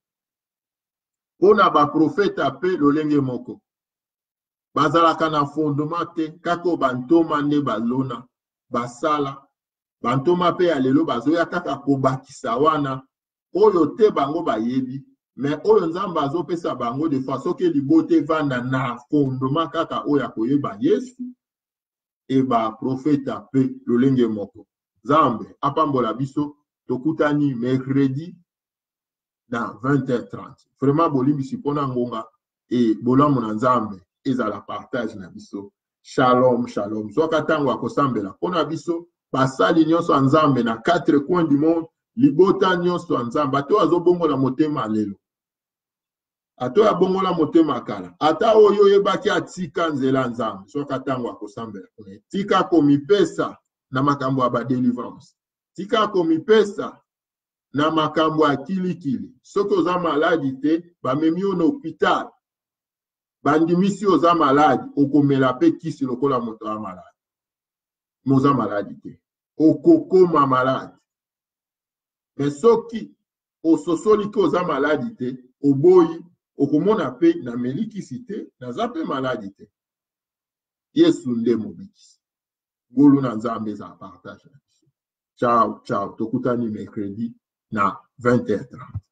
Speaker 1: Pona ba profeta pe lolenge moko. Bazalaka na fondement te kako bantoma nde balona basala bantoma pe ya lelo bazoya kaka kobakisa wana oyo te bango bayebi mais oyo nzambe azopesa bango de façon ke libote vanda na fondement kaka oyo akoyeba Yesu e ba profeta pe lolenge moko. Nzambe apambola biso tokutani mercredi na vingt heures trente. Vraiment bolimbisi pona ngonga e bolamu na nzambe ezala partage na biso. Shalom, shalom. Soka tango akosambela pona biso basali nyonso ya nzambe na quatre coins du monde, libota nyonso ya nzambe ato azobongola motema lelo. Ato ya bongola motema kala. Ata oyo yebaki atika nzela nzambe. Soka tango akosambela. Tika komipesa na makambo ya ba délivrance. Tika komipesa na makambo ya kilikili. Soki oza maladi te, bamemi yo na hôpital. Bandimisi oza maladi, okomela pe kisi lokola moto ya maladi. Moza maladi te. Okokoma maladi. Mais soki ososoli ke oza maladi te, oboyi, okomona pe na melikisi te, naza pe maladi te. Yesu nde mobikisi. Ngolu na nzambe za partage. Ciao, ciao. Tokutani mercredi na vingt heures trente.